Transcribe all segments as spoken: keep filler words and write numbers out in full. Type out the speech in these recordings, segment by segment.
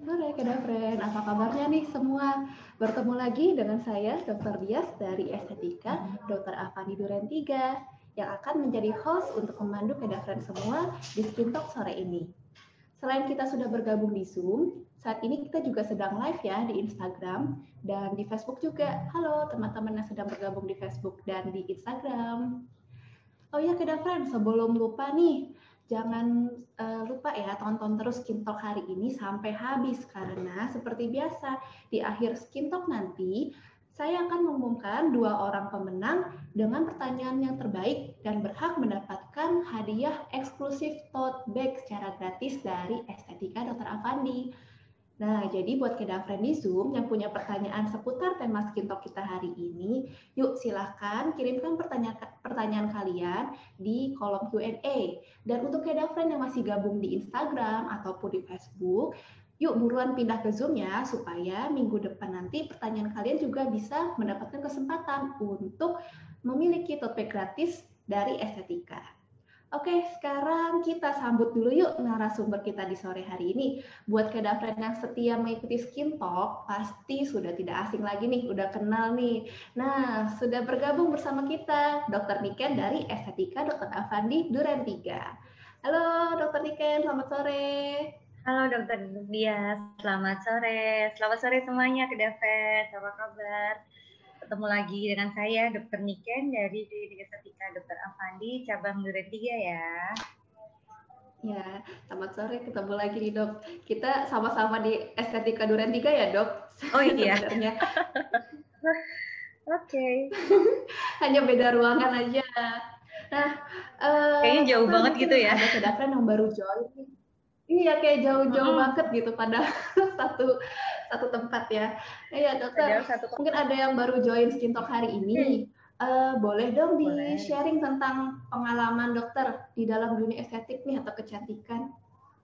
Sore, Kak Friend. Apa kabarnya nih semua? Bertemu lagi dengan saya, dokter Dias dari Estetika, dokter Avani Duren tiga, yang akan menjadi host untuk memandu Kak Friend semua di Skin Talk sore ini. Selain kita sudah bergabung di Zoom, saat ini kita juga sedang live ya di Instagram dan di Facebook juga. Halo teman-teman yang sedang bergabung di Facebook dan di Instagram. Oh iya, Kak Friend, sebelum lupa nih, jangan uh, lupa ya tonton terus Skin Talk hari ini sampai habis karena seperti biasa di akhir Skin Talk nanti saya akan mengumumkan dua orang pemenang dengan pertanyaan yang terbaik dan berhak mendapatkan hadiah eksklusif tote bag secara gratis dari Estetika dokter Avandi. Nah, jadi buat Keda Friend di Zoom yang punya pertanyaan seputar tema Skin Talk kita hari ini, yuk silahkan kirimkan pertanyaan, pertanyaan kalian di kolom Q and A. Dan untuk Keda Friend yang masih gabung di Instagram ataupun di Facebook, yuk buruan pindah ke Zoom ya, supaya minggu depan nanti pertanyaan kalian juga bisa mendapatkan kesempatan untuk memiliki tote bag gratis dari Estetika. Oke, sekarang kita sambut dulu yuk narasumber kita di sore hari ini. Buat Kak Friend yang setia mengikuti Skin Talk, pasti sudah tidak asing lagi nih, udah kenal nih. Nah, sudah bergabung bersama kita dokter Niken dari Estetika dokter Avandi Duren tiga. Halo dokter Niken, selamat sore. Halo dokter Dias, selamat sore. Selamat sore semuanya, Kak David. Apa kabar? Ketemu lagi dengan saya, dokter Niken dari Klinik Estetika dokter Avandi, cabang Duren tiga ya. Ya, selamat sore, ketemu lagi nih dok. Kita sama-sama di Estetika Duren tiga ya dok? Oh iya. Sebenarnya. Oke. Okay. Hanya beda ruangan aja. Nah, kayaknya jauh banget gitu ya. Ada Kak Friend yang baru join. Iya, kayak jauh-jauh mm -hmm. banget gitu pada satu satu tempat ya. Iya dokter, satu mungkin ada yang baru join Skin Talk hari ini. Hmm. Uh, boleh dong di boleh. Sharing tentang pengalaman dokter di dalam dunia estetik nih atau kecantikan?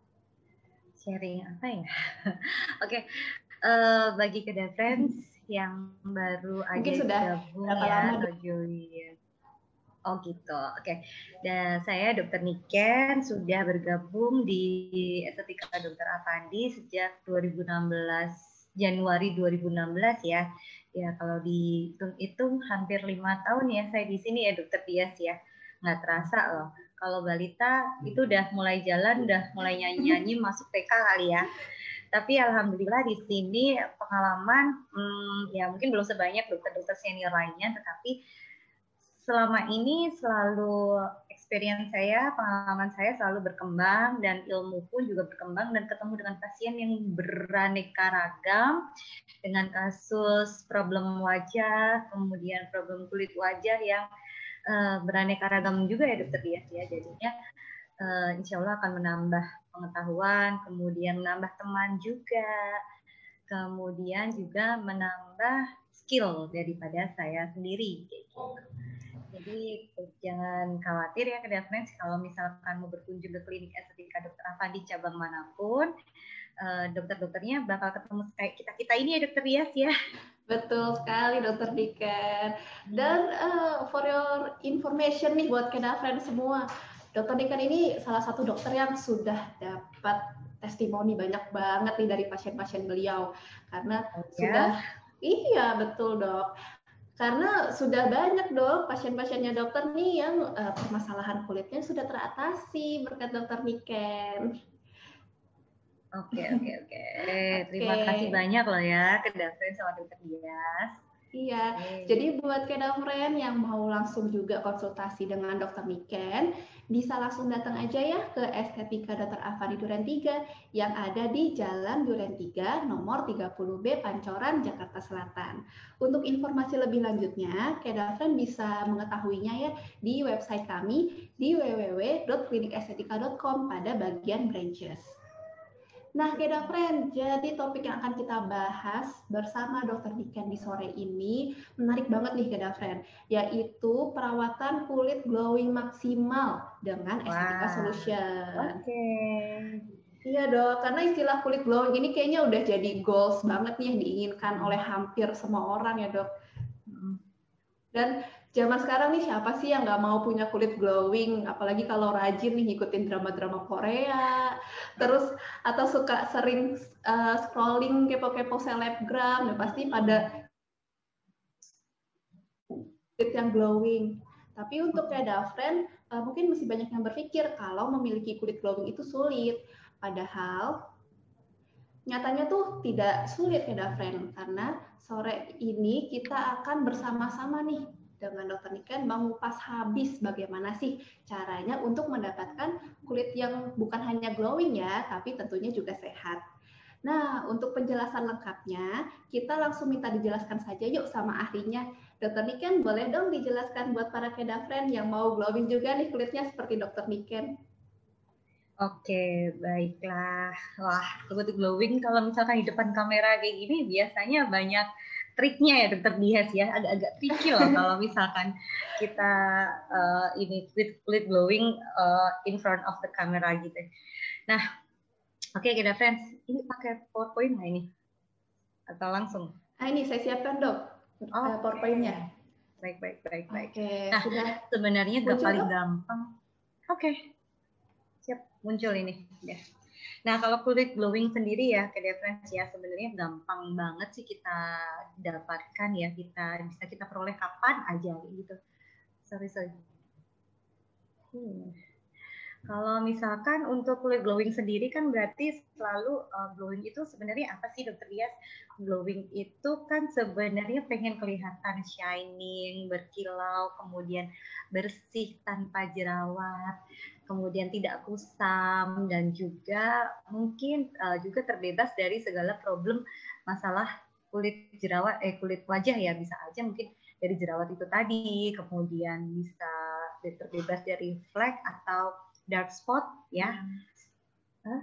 Sharing apa ya? Oke, okay. uh, bagi Kak Friends yang baru mungkin aja sudah gabung ya atau join. Oh gitu, oke. Okay. Dan saya dokter Niken sudah bergabung di Estetika dokter Avandi sejak dua ribu enam belas, Januari dua ribu enam belas ya. Ya kalau dihitung-hitung hampir lima tahun ya saya di sini ya dokter Dias ya. Nggak terasa loh. Kalau balita itu udah mulai jalan, udah mulai nyanyi-nyanyi masuk T K kali ya. Tapi alhamdulillah di sini pengalaman hmm, ya mungkin belum sebanyak dokter-dokter senior lainnya, tetapi selama ini selalu experience saya, pengalaman saya selalu berkembang dan ilmu pun juga berkembang dan ketemu dengan pasien yang beraneka ragam dengan kasus problem wajah, kemudian problem kulit wajah yang uh, beraneka ragam juga ya dokter Dias ya. Jadinya uh, insya Allah akan menambah pengetahuan, kemudian menambah teman juga, kemudian juga menambah skill daripada saya sendiri. Gitu. Jadi jangan khawatir ya Kak Friends, kalau misalkan mau berkunjung ke klinik estetika dokter Avandi cabang manapun, uh, dokter-dokternya bakal ketemu kayak kita-kita ini ya dokter Dias ya. Betul sekali dokter Niken. Dan uh, for your information nih buat Kak Friends semua, dokter Niken ini salah satu dokter yang sudah dapat testimoni banyak banget nih dari pasien-pasien beliau. Karena oh, ya? sudah, iya betul dok. Karena sudah banyak dok pasien-pasiennya dokter nih yang uh, permasalahan kulitnya sudah teratasi berkat dokter Niken. Oke oke oke. Terima kasih banyak loh ya ke Davren sama dokter Dias. Iya, okay. Jadi buat Kedafren yang mau langsung juga konsultasi dengan dokter Niken, bisa langsung datang aja ya ke Estetika dokter Avandi Duren tiga yang ada di Jalan Duren tiga nomor tiga puluh B Pancoran, Jakarta Selatan. Untuk informasi lebih lanjutnya, Kedafren bisa mengetahuinya ya di website kami di w w w dot klinik estetika dot com pada bagian branches. Nah, Keda Friend, jadi topik yang akan kita bahas bersama dokter Niken di sore ini menarik banget nih Keda Friend, yaitu perawatan kulit glowing maksimal dengan Estetika wow. Solution. Oke. Okay. Iya dok, karena istilah kulit glowing ini kayaknya udah jadi goals banget nih yang diinginkan oleh hampir semua orang ya dok. Dan Zaman sekarang nih siapa sih yang nggak mau punya kulit glowing, apalagi kalau rajin nih ngikutin drama-drama Korea, terus atau suka sering uh, scrolling kepo-kepo selebgram, ya pasti pada kulit yang glowing. Tapi untuk kayak Dafren, uh, mungkin masih banyak yang berpikir kalau memiliki kulit glowing itu sulit. Padahal nyatanya tuh tidak sulit ya Dafren, karena sore ini kita akan bersama-sama nih dengan Dokter Niken mengupas habis bagaimana sih caranya untuk mendapatkan kulit yang bukan hanya glowing ya, tapi tentunya juga sehat. Nah, untuk penjelasan lengkapnya, kita langsung minta dijelaskan saja yuk sama ahlinya. Dokter Niken, boleh dong dijelaskan buat para kedafren yang mau glowing juga nih kulitnya seperti Dokter Niken. Oke, baiklah. Wah, kulit glowing kalau misalkan di depan kamera kayak gini biasanya banyak triknya ya Dokter Dias ya, agak-agak tricky loh kalau misalkan kita uh, ini kulit kulit glowing uh, in front of the camera gitu. Nah, oke okay, kita friends, ini pakai PowerPoint nggak ini? Atau langsung? Ah ini saya siapkan dok, oh, PowerPoint-nya. Baik, baik, baik, baik. Okay, nah, sudah sebenarnya nggak paling dok? gampang. Oke, okay. Siap, muncul ini. Ya. Nah, kalau kulit glowing sendiri ya, ke referensi ya, sebenarnya gampang banget sih kita dapatkan ya, kita bisa kita peroleh kapan aja gitu. Sorry, sorry. Hmm. Kalau misalkan untuk kulit glowing sendiri kan berarti selalu uh, glowing itu sebenarnya apa sih Dokter Dias? Glowing itu kan sebenarnya pengen kelihatan shining, berkilau, kemudian bersih tanpa jerawat, kemudian tidak kusam dan juga mungkin uh, juga terbebas dari segala problem masalah kulit jerawat eh kulit wajah ya, bisa aja mungkin dari jerawat itu tadi, kemudian bisa terbebas dari flek atau dark spot ya. Huh?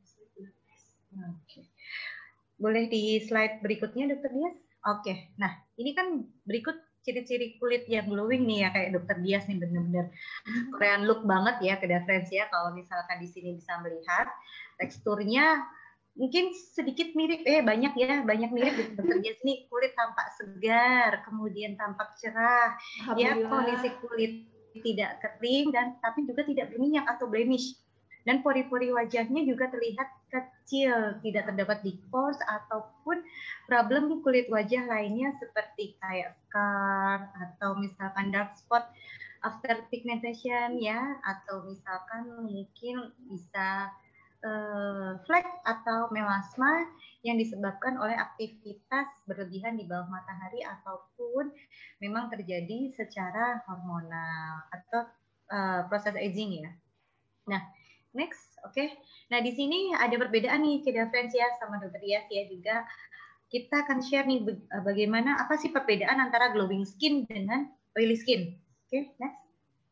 Okay. Boleh di slide berikutnya Dokter Dias? Oke. Okay. Nah, ini kan berikut ciri-ciri kulit yang glowing nih ya, kayak Dokter Dias nih, bener-bener Korean look banget ya, ke referensi ya. Kalau misalkan di sini bisa melihat teksturnya mungkin sedikit mirip, eh banyak ya, banyak mirip Dokter Dias nih, kulit tampak segar, kemudian tampak cerah, ya kondisi kulit tidak kering dan tapi juga tidak berminyak atau blemish, dan pori-pori wajahnya juga terlihat kecil, tidak terdapat big pores ataupun problem di kulit wajah lainnya seperti kayak scar atau misalkan dark spot after pigmentation ya, atau misalkan mungkin bisa uh, flek atau melasma yang disebabkan oleh aktivitas berlebihan di bawah matahari ataupun memang terjadi secara hormonal atau uh, proses aging ya. Nah, next, oke. Okay. Nah, di sini ada perbedaan nih, Keda Friends ya, sama Dokter Dias ya juga. Kita akan share nih bagaimana, apa sih perbedaan antara glowing skin dengan oily skin. Oke, okay, next.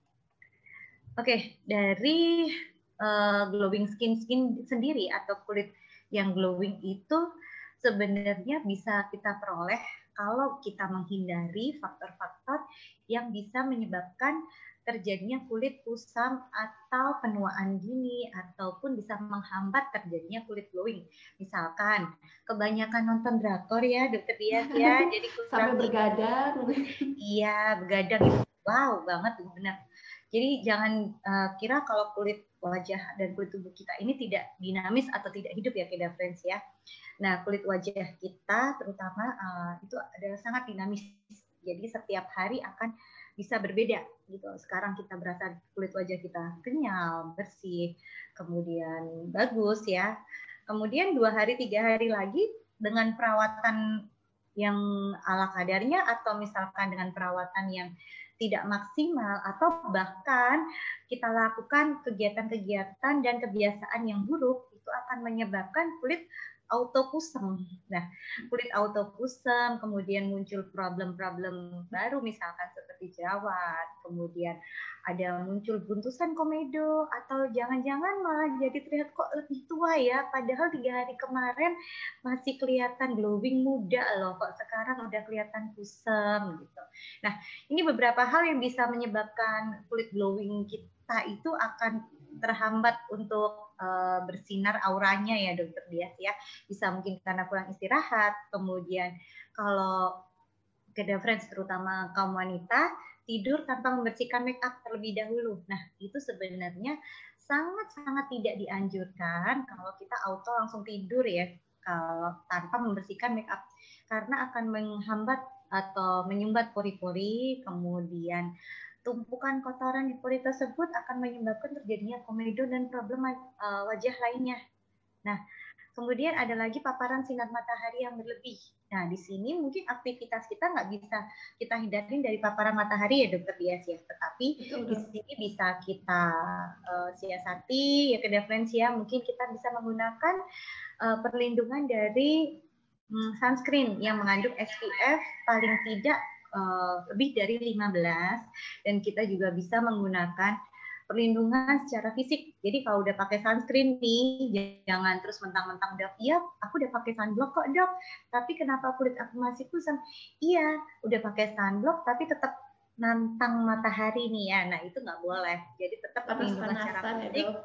Oke, okay, dari uh, glowing skin skin sendiri atau kulit yang glowing itu sebenarnya bisa kita peroleh kalau kita menghindari faktor-faktor yang bisa menyebabkan terjadinya kulit kusam atau penuaan dini ataupun bisa menghambat terjadinya kulit glowing. Misalkan kebanyakan nonton drakor ya Dokter Dias ya, jadi kulit sampai bergadang. Iya, begadang itu wow banget benar. Jadi jangan uh, kira kalau kulit wajah dan kulit tubuh kita ini tidak dinamis atau tidak hidup ya Keda Friends ya. Nah, kulit wajah kita terutama uh, itu adalah sangat dinamis. Jadi setiap hari akan bisa berbeda gitu. Sekarang kita berasa kulit wajah kita kenyal, bersih, kemudian bagus ya. Kemudian dua hari tiga hari lagi dengan perawatan yang ala kadarnya atau misalkan dengan perawatan yang tidak maksimal atau bahkan kita lakukan kegiatan-kegiatan dan kebiasaan yang buruk, itu akan menyebabkan kulit auto kusam. Nah, kulit auto kusam, kemudian muncul problem-problem baru misalkan seperti jerawat, kemudian ada muncul buntusan komedo, atau jangan-jangan malah jadi terlihat kok lebih tua ya, padahal tiga hari kemarin masih kelihatan glowing muda loh, kok sekarang udah kelihatan kusam gitu. Nah, ini beberapa hal yang bisa menyebabkan kulit glowing kita itu akan terhambat untuk uh, bersinar auranya ya Dokter Dias ya. Bisa mungkin karena kurang istirahat, kemudian kalau Keda Friends terutama kaum wanita tidur tanpa membersihkan make up terlebih dahulu. Nah, itu sebenarnya sangat-sangat tidak dianjurkan kalau kita auto langsung tidur ya, kalau tanpa membersihkan make up, karena akan menghambat atau menyumbat pori-pori, kemudian tumpukan kotoran di pori tersebut akan menyebabkan terjadinya komedo dan problem uh, wajah lainnya. Nah, kemudian ada lagi paparan sinar matahari yang berlebih. Nah, di sini mungkin aktivitas kita nggak bisa kita hindarin dari paparan matahari ya, Dokter Dias ya. Tetapi betul, di sini bisa kita uh, siasati ya, ke referensi ya. Mungkin kita bisa menggunakan uh, perlindungan dari um, sunscreen yang mengandung S P F paling tidak uh, lebih dari lima belas, dan kita juga bisa menggunakan perlindungan secara fisik. Jadi kalau udah pakai sunscreen nih, jangan terus mentang-mentang, dok, iya aku udah pakai sunblock kok dok, tapi kenapa kulit aku masih kusam? Iya, udah pakai sunblock tapi tetap nantang matahari nih ya. Nah itu nggak boleh. Jadi tetap perlindungan secara fisik. Ya,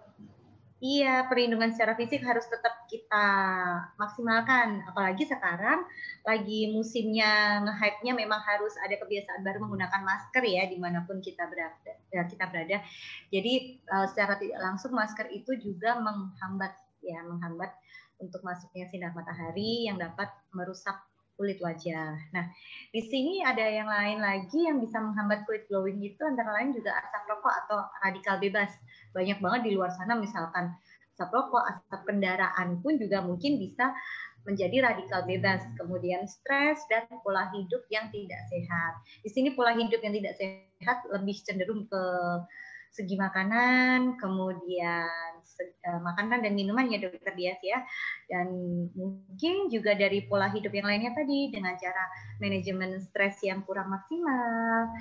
iya, perlindungan secara fisik harus tetap kita maksimalkan. Apalagi sekarang lagi musimnya nge-hype-nya memang harus ada kebiasaan baru menggunakan masker ya, dimanapun kita berada. Ya, kita berada. Jadi uh, secara tidak langsung masker itu juga menghambat ya, menghambat untuk masuknya sinar matahari yang dapat merusak kulit wajah. Nah, di sini ada yang lain lagi yang bisa menghambat kulit glowing itu, antara lain juga asap rokok atau radikal bebas. Banyak banget di luar sana, misalkan asap rokok, asap kendaraan pun juga mungkin bisa menjadi radikal bebas. Kemudian stres dan pola hidup yang tidak sehat. Di sini pola hidup yang tidak sehat lebih cenderung ke segi makanan, kemudian makanan dan minuman ya Dokter Dias ya, dan mungkin juga dari pola hidup yang lainnya tadi, dengan cara manajemen stres yang kurang maksimal,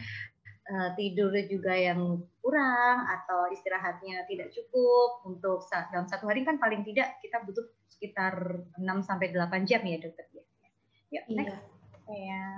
tidur juga yang kurang, atau istirahatnya tidak cukup. Untuk dalam satu hari kan paling tidak kita butuh sekitar enam sampai delapan jam ya Dokter Dias. Yuk, next. Iya. Ya.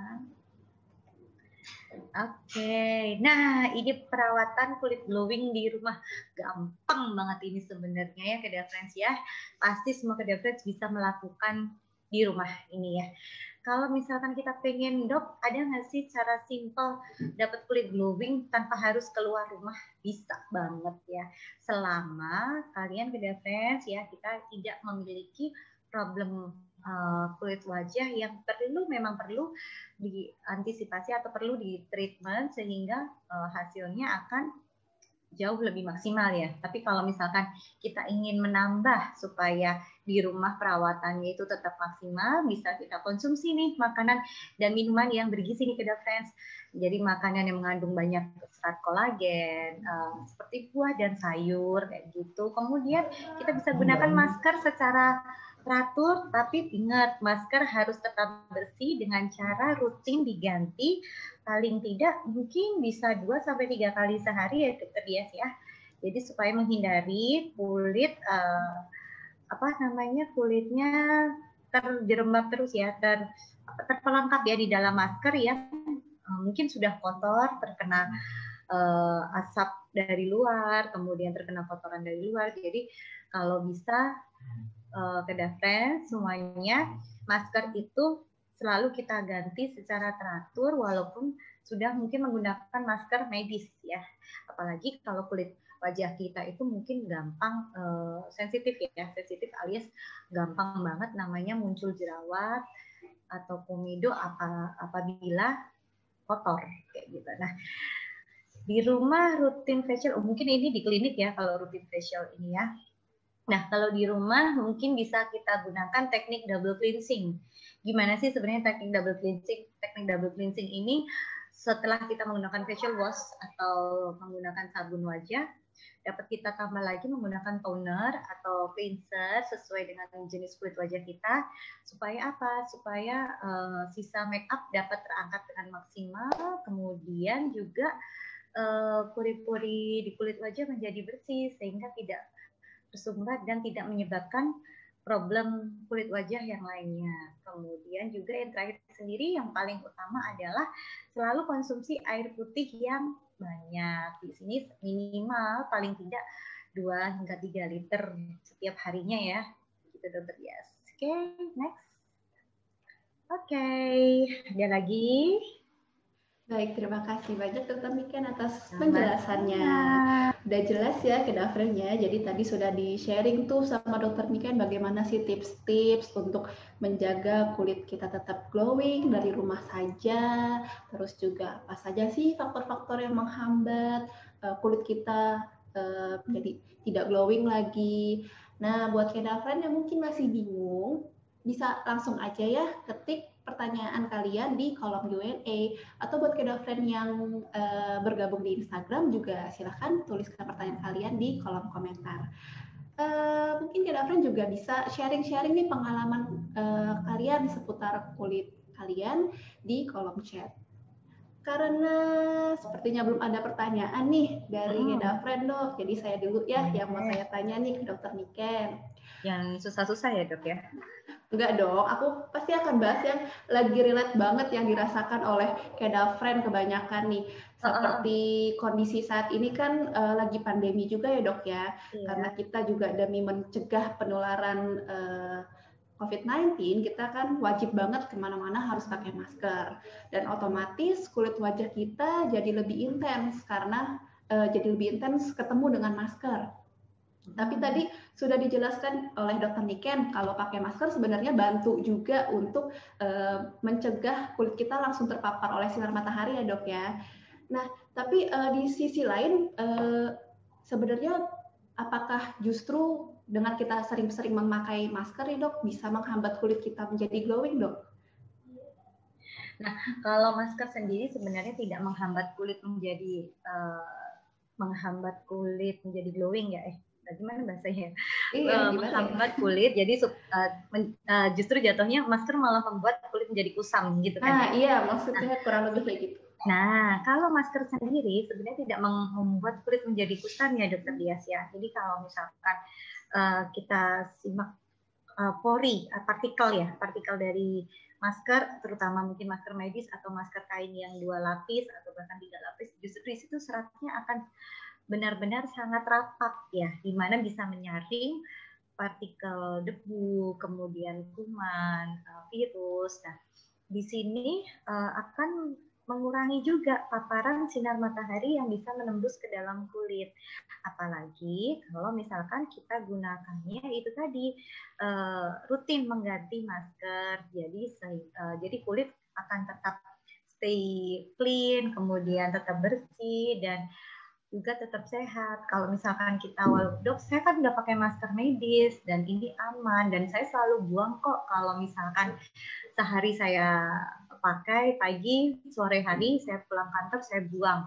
Oke, okay. Nah ini perawatan kulit glowing di rumah, gampang banget ini sebenarnya ya Kedai Friends ya. Pasti semua Kedai Friends bisa melakukan di rumah ini ya. Kalau misalkan kita pengen, dok, ada nggak sih cara simple dapat kulit glowing tanpa harus keluar rumah? Bisa banget ya. Selama kalian Kedai Friends ya, kita tidak memiliki problem uh, kulit wajah yang perlu memang perlu diantisipasi atau perlu di treatment sehingga uh, hasilnya akan jauh lebih maksimal ya. Tapi kalau misalkan kita ingin menambah supaya di rumah perawatannya itu tetap maksimal, bisa kita konsumsi nih makanan dan minuman yang bergizi nih Kedai Friends. Jadi makanan yang mengandung banyak serat kolagen, uh, seperti buah dan sayur kayak gitu. Kemudian kita bisa gunakan masker secara teratur, tapi ingat masker harus tetap bersih dengan cara rutin diganti, paling tidak mungkin bisa dua sampai tiga kali sehari ya Dokter Dias ya. Jadi supaya menghindari kulit uh, apa namanya kulitnya terjerembab terus ya, ter terperangkap ya di dalam masker ya. Uh, mungkin sudah kotor, terkena uh, asap dari luar, kemudian terkena kotoran dari luar. Jadi kalau bisa Uh, Kedai Friends semuanya masker itu selalu kita ganti secara teratur walaupun sudah mungkin menggunakan masker medis ya. Apalagi kalau kulit wajah kita itu mungkin gampang uh, sensitif ya, sensitif alias gampang banget namanya muncul jerawat atau komedo apa apabila kotor kayak gitu. Nah, di rumah rutin facial, oh, mungkin ini di klinik ya kalau rutin facial ini ya. Nah, kalau di rumah mungkin bisa kita gunakan teknik double cleansing. Gimana sih sebenarnya teknik double cleansing? Teknik double cleansing ini setelah kita menggunakan facial wash atau menggunakan sabun wajah, dapat kita tambah lagi menggunakan toner atau cleanser sesuai dengan jenis kulit wajah kita. Supaya apa? Supaya uh, sisa make up dapat terangkat dengan maksimal, kemudian juga uh, pori-pori di kulit wajah menjadi bersih sehingga tidak tersumbat dan tidak menyebabkan problem kulit wajah yang lainnya. Kemudian juga yang terakhir sendiri yang paling utama adalah selalu konsumsi air putih yang banyak. Di sini minimal paling tidak dua hingga tiga liter setiap harinya ya. Gitu Dokter Dias. Oke, okay, next. Oke, okay. Ada lagi? Baik, terima kasih banyak Dokter Niken atas penjelasannya. Sama-sama. Udah jelas ya kedaftarnya. Jadi tadi sudah di-sharing tuh sama Dokter Niken bagaimana sih tips-tips untuk menjaga kulit kita tetap glowing dari rumah saja. Terus juga apa saja sih faktor-faktor yang menghambat uh, kulit kita uh, jadi tidak glowing lagi. Nah, buat kedaftaran yang mungkin masih bingung, bisa langsung aja ya ketik pertanyaan kalian di kolom Q and A, atau buat kedua friend yang uh, bergabung di Instagram juga silahkan tuliskan pertanyaan kalian di kolom komentar. Uh, mungkin kedua friend juga bisa sharing-sharing nih pengalaman uh, kalian seputar kulit kalian di kolom chat. Karena sepertinya belum ada pertanyaan nih dari Hmm. kedua friend dok, jadi saya dulu ya yang mau saya tanya nih ke Dokter Niken. Yang susah-susah ya dok ya? Enggak dong, aku pasti akan bahas yang lagi relate banget yang dirasakan oleh kedafren kebanyakan nih. Seperti kondisi saat ini kan uh, lagi pandemi juga ya dok ya, Iya. karena kita juga demi mencegah penularan uh, covid sembilan belas, kita kan wajib banget kemana-mana harus pakai masker. Dan otomatis kulit wajah kita jadi lebih intens karena uh, jadi lebih intens ketemu dengan masker. Tapi tadi sudah dijelaskan oleh Dokter Niken kalau pakai masker sebenarnya bantu juga untuk uh, mencegah kulit kita langsung terpapar oleh sinar matahari ya dok ya. Nah tapi uh, di sisi lain uh, sebenarnya apakah justru dengan kita sering-sering memakai masker ya dok bisa menghambat kulit kita menjadi glowing dok? Nah kalau masker sendiri sebenarnya tidak menghambat kulit menjadi uh, menghambat kulit menjadi glowing ya eh. Bagaimana bahasanya? Iya, uh, menghambat ya? Kulit, jadi uh, uh, justru jatuhnya masker malah membuat kulit menjadi kusam gitu kan? Ah, ya? Iya, maksudnya nah, kurang lebih kayak gitu. Nah, kalau masker sendiri sebenarnya tidak membuat kulit menjadi kusam ya Dokter Dias ya. Jadi kalau misalkan uh, kita simak uh, pori, uh, partikel ya, partikel dari masker, terutama mungkin masker medis atau masker kain yang dua lapis atau bahkan tiga lapis, justru di situ seratnya akan benar-benar sangat rapat ya, di mana bisa menyaring partikel debu, kemudian kuman, virus. Nah, di sini uh, akan mengurangi juga paparan sinar matahari yang bisa menembus ke dalam kulit. Apalagi kalau misalkan kita gunakannya itu tadi uh, rutin mengganti masker, jadi uh, jadi kulit akan tetap stay clean, kemudian tetap bersih dan juga tetap sehat. Kalau misalkan kita awal dok, saya kan udah pakai masker medis dan ini aman dan saya selalu buang kok kalau misalkan sehari saya pakai pagi, sore hari saya pulang kantor saya buang.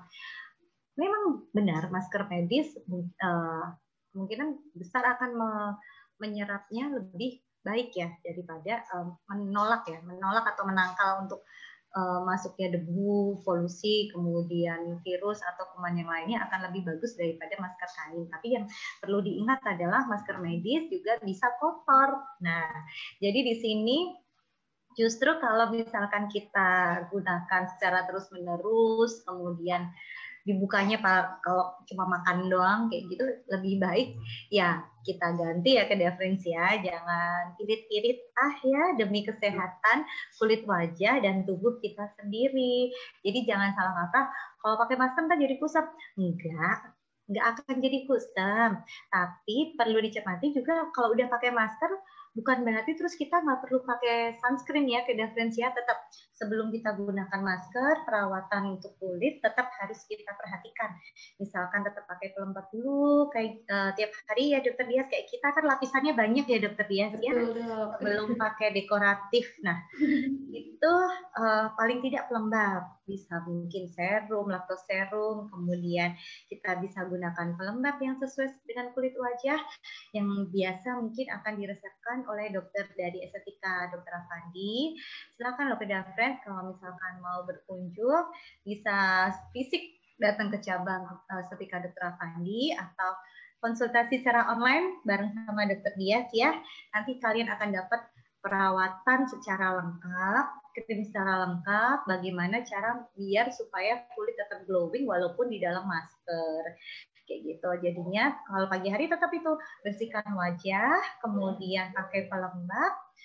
Memang benar masker medis uh, kemungkinan besar akan me menyerapnya lebih baik ya daripada um, menolak ya, menolak atau menangkal untuk Uh, masuknya debu, polusi, kemudian virus atau kuman yang lainnya akan lebih bagus daripada masker kain. Tapi yang perlu diingat adalah masker medis juga bisa kotor. Nah, jadi di sini justru kalau misalkan kita gunakan secara terus-menerus, kemudian dibukanya Pak kalau cuma makan doang kayak gitu lebih baik ya kita ganti ya ke referensi ya, jangan irit-irit ah ya demi kesehatan kulit wajah dan tubuh kita sendiri. Jadi jangan salah kata kalau pakai masker kan jadi kusam. Enggak, enggak akan jadi kusam. Tapi perlu dicermati juga kalau udah pakai masker bukan berarti terus kita nggak perlu pakai sunscreen ya ke referensia. Tetap sebelum kita gunakan masker, perawatan untuk kulit tetap harus kita perhatikan. Misalkan tetap pakai pelembab dulu, kayak uh, tiap hari ya Dokter Dias, kayak kita kan lapisannya banyak ya Dokter Dias ya. Belum pakai dekoratif. Nah, itu uh, paling tidak pelembab. Bisa mungkin serum, laktoserum, kemudian kita bisa gunakan pelembab yang sesuai dengan kulit wajah yang biasa mungkin akan diresepkan oleh dokter dari estetika Dokter Afandi. Silakan loh Dokter Friends kalau misalkan mau berkunjung bisa fisik datang ke cabang uh, estetika Dokter Afandi atau konsultasi secara online bareng sama Dokter Dias ya. Nanti kalian akan dapat perawatan secara lengkap, krim secara lengkap, bagaimana cara biar supaya kulit tetap glowing walaupun di dalam masker. Kayak gitu. Jadinya kalau pagi hari tetap itu bersihkan wajah, kemudian pakai pelembab,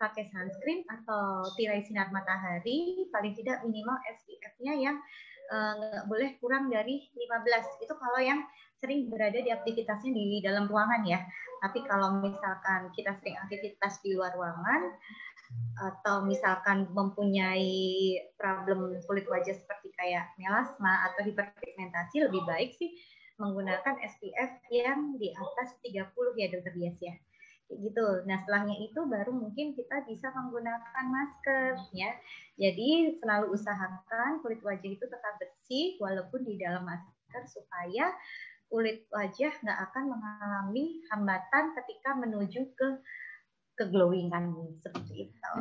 pakai sunscreen atau tirai sinar matahari, paling tidak minimal S P F-nya yang nggak uh, boleh kurang dari lima belas. Itu kalau yang sering berada di aktivitasnya di dalam ruangan ya. Tapi kalau misalkan kita sering aktivitas di luar ruangan, atau misalkan mempunyai problem kulit wajah seperti kayak melasma atau hiperpigmentasi, lebih baik sih menggunakan S P F yang di atas tiga puluh ya Dokter Dias ya. Gitu. Nah, setelahnya itu baru mungkin kita bisa menggunakan masker ya. Jadi selalu usahakan kulit wajah itu tetap bersih walaupun di dalam masker supaya kulit wajah nggak akan mengalami hambatan ketika menuju ke ke glowing kan seperti itu.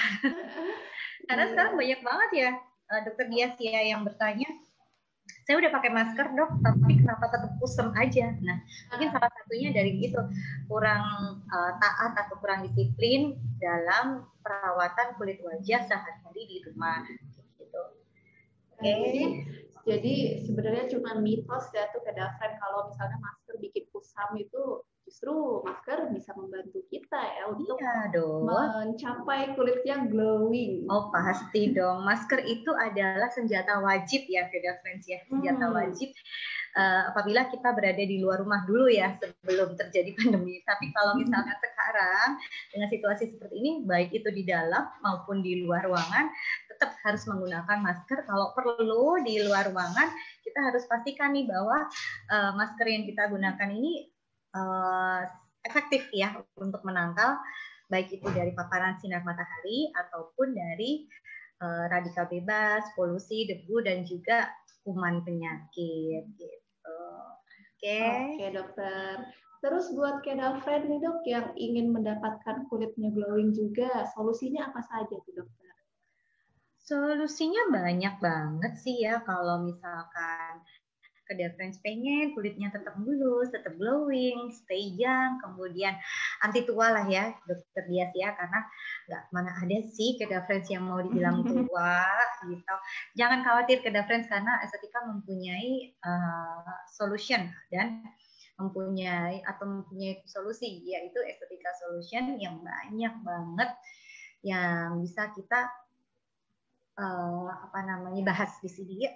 Karena sekarang banyak banget ya Dokter Dias ya yang bertanya, saya udah pakai masker dok, tapi kenapa tetap kusam aja? Nah, mungkin salah satunya dari itu kurang uh, taat atau kurang disiplin dalam perawatan kulit wajah sehari-hari di rumah. Gitu. Oke. Okay. Jadi, jadi sebenarnya cuma mitos ya tuh kedafran kalau misalnya masker bikin kusam itu justru masker bisa membantu kita ya untuk iya dong. mencapai kulit yang glowing. Oh pasti dong, masker itu adalah senjata wajib ya, Veda Friends ya, senjata hmm. wajib uh, apabila kita berada di luar rumah dulu ya sebelum terjadi pandemi. Tapi kalau misalnya hmm. sekarang dengan situasi seperti ini, baik itu di dalam maupun di luar ruangan, tetap harus menggunakan masker. Kalau perlu di luar ruangan, kita harus pastikan nih bahwa uh, masker yang kita gunakan ini Uh, efektif ya untuk menangkal baik itu dari paparan sinar matahari ataupun dari uh, radikal bebas, polusi, debu dan juga kuman penyakit gitu. Oke. Okay. Oke, okay, dokter. Terus buat kedafren nih dok yang ingin mendapatkan kulitnya glowing juga, solusinya apa saja tuh dokter? Solusinya banyak banget sih ya kalau misalkan kedafren pengen kulitnya tetap mulus, tetap glowing, stay young, kemudian anti tua lah ya Dokter Dias ya, karena nggak mana ada sih kedafren yang mau dibilang tua gitu. Jangan khawatir kedafren karena estetika mempunyai uh, solution dan mempunyai atau mempunyai solusi yaitu estetika solution yang banyak banget yang bisa kita uh, apa namanya bahas di sini ya.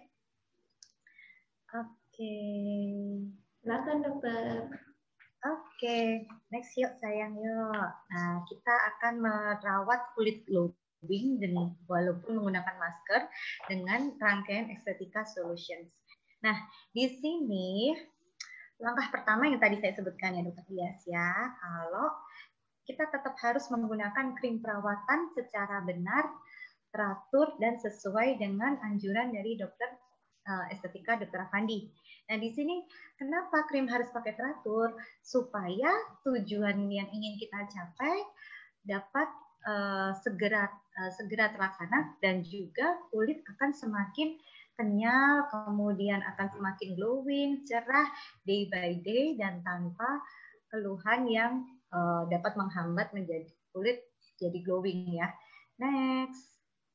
Oke, okay. Silakan dokter. Oke, okay. Next yuk sayang yuk. Nah, kita akan merawat kulit glowing dengan walaupun menggunakan masker dengan rangkaian estetika solutions. Nah, di sini langkah pertama yang tadi saya sebutkan ya Dokter Dias ya, kalau kita tetap harus menggunakan krim perawatan secara benar, teratur dan sesuai dengan anjuran dari dokter uh, estetika Dokter Afandi. Nah, di sini kenapa krim harus pakai teratur? Supaya tujuan yang ingin kita capai dapat uh, segera uh, segera terlaksana dan juga kulit akan semakin kenyal, kemudian akan semakin glowing, cerah day by day dan tanpa keluhan yang uh, dapat menghambat menjadi kulit jadi glowing ya. Next.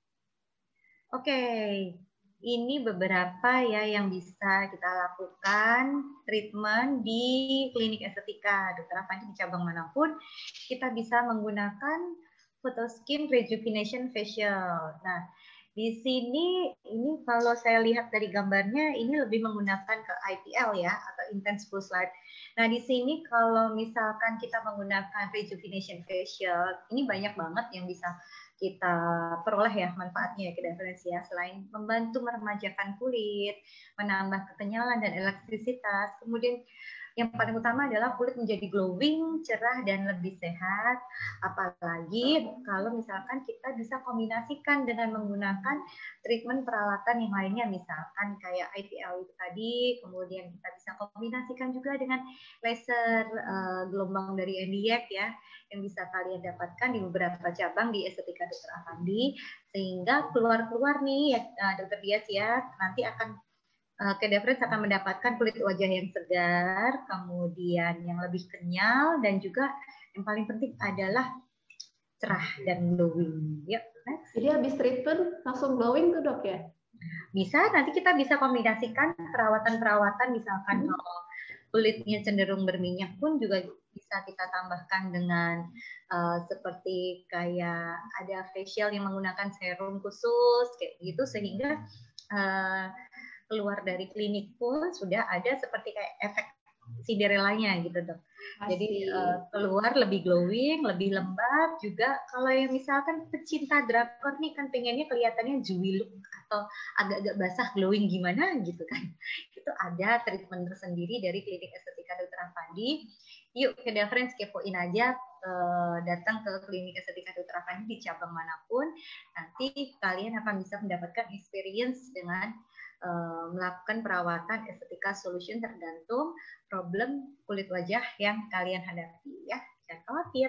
Oke. Okay. Ini beberapa ya yang bisa kita lakukan treatment di klinik estetika Dokter Afandi di cabang manapun. Kita bisa menggunakan Photoskin Rejuvenation Facial. Nah, di sini ini kalau saya lihat dari gambarnya ini lebih menggunakan ke I P L ya atau Intense Pulse Light. Nah, di sini kalau misalkan kita menggunakan Rejuvenation Facial, ini banyak banget yang bisa kita peroleh ya manfaatnya ya kedafren ya. Selain membantu meremajakan kulit, menambah kekenyalan dan elastisitas, kemudian yang paling utama adalah kulit menjadi glowing, cerah dan lebih sehat. Apalagi kalau misalkan kita bisa kombinasikan dengan menggunakan treatment peralatan yang lainnya, misalkan kayak I P L itu tadi, kemudian kita bisa kombinasikan juga dengan laser uh, gelombang dari N D X ya, yang bisa kalian dapatkan di beberapa cabang di estetika Dokter Afandi, sehingga keluar-keluar nih ya Dokter Dias ya, nanti akan Uh, kedafren akan mendapatkan kulit wajah yang segar, kemudian yang lebih kenyal, dan juga yang paling penting adalah cerah dan glowing. Yuk, next. Jadi habis treatment langsung glowing tuh dok ya? Bisa, nanti kita bisa kombinasikan perawatan-perawatan, misalkan hmm. kalau kulitnya cenderung berminyak pun juga bisa kita tambahkan dengan uh, seperti kayak ada facial yang menggunakan serum khusus kayak gitu, sehingga uh, keluar dari klinik pun sudah ada seperti kayak efek Cinderella-nya gitu dok. Jadi uh, keluar lebih glowing, lebih lembab juga. Kalau yang misalkan pecinta drakor nih kan pengennya kelihatannya dewy look atau agak-agak basah glowing gimana gitu kan. Itu ada treatment tersendiri dari klinik estetika dokter Afandi. Yuk Keda Friends kepoin aja, uh, datang ke klinik estetika dokter Afandi di cabang manapun. Nanti kalian akan bisa mendapatkan experience dengan uh, melakukan perawatan estetika solution tergantung problem kulit wajah yang kalian hadapi ya, jangan khawatir.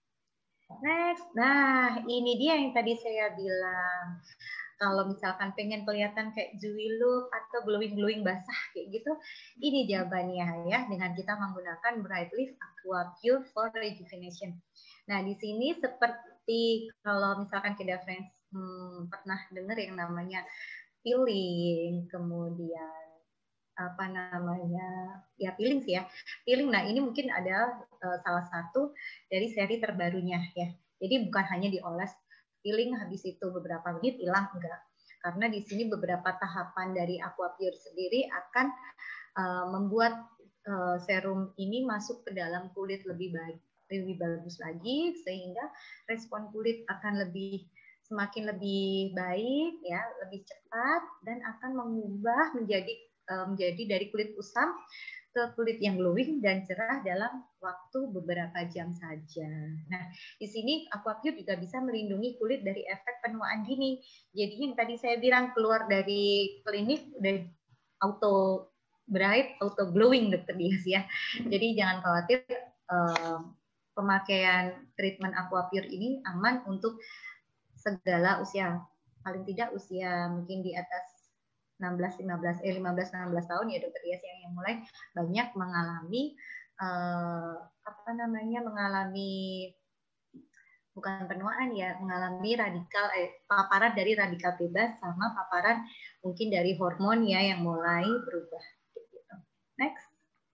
Next, nah ini dia yang tadi saya bilang. Kalau misalkan pengen kelihatan kayak dewy look atau glowing-glowing basah kayak gitu, ini jawabannya ya, dengan kita menggunakan Bright Leaf Aqua Pure for Rejuvenation. Nah di sini seperti kalau misalkan Keda Friends hmm, pernah dengar yang namanya peeling, kemudian apa namanya ya peeling sih ya peeling. Nah ini mungkin ada uh, salah satu dari seri terbarunya ya. Jadi bukan hanya dioles peeling habis itu beberapa menit hilang, enggak, karena di sini beberapa tahapan dari Aqua Pure sendiri akan uh, membuat uh, serum ini masuk ke dalam kulit lebih baik, lebih bagus lagi, sehingga respon kulit akan lebih semakin lebih baik ya, lebih cepat, dan akan mengubah menjadi menjadi dari kulit kusam ke kulit yang glowing dan cerah dalam waktu beberapa jam saja. Nah, di sini Aqua Pure juga bisa melindungi kulit dari efek penuaan dini. Jadi yang tadi saya bilang keluar dari klinik udah auto bright, auto glowing dokter Dias ya. Jadi jangan khawatir, eh, pemakaian treatment Aqua Pure ini aman untuk segala usia. Paling tidak usia mungkin di atas enam belas, lima belas, eh lima belas, enam belas tahun ya dokter Dias yang, yang mulai banyak mengalami eh, apa namanya mengalami bukan penuaan ya, mengalami radikal eh, paparan dari radikal bebas sama paparan mungkin dari hormon ya yang mulai berubah. Next.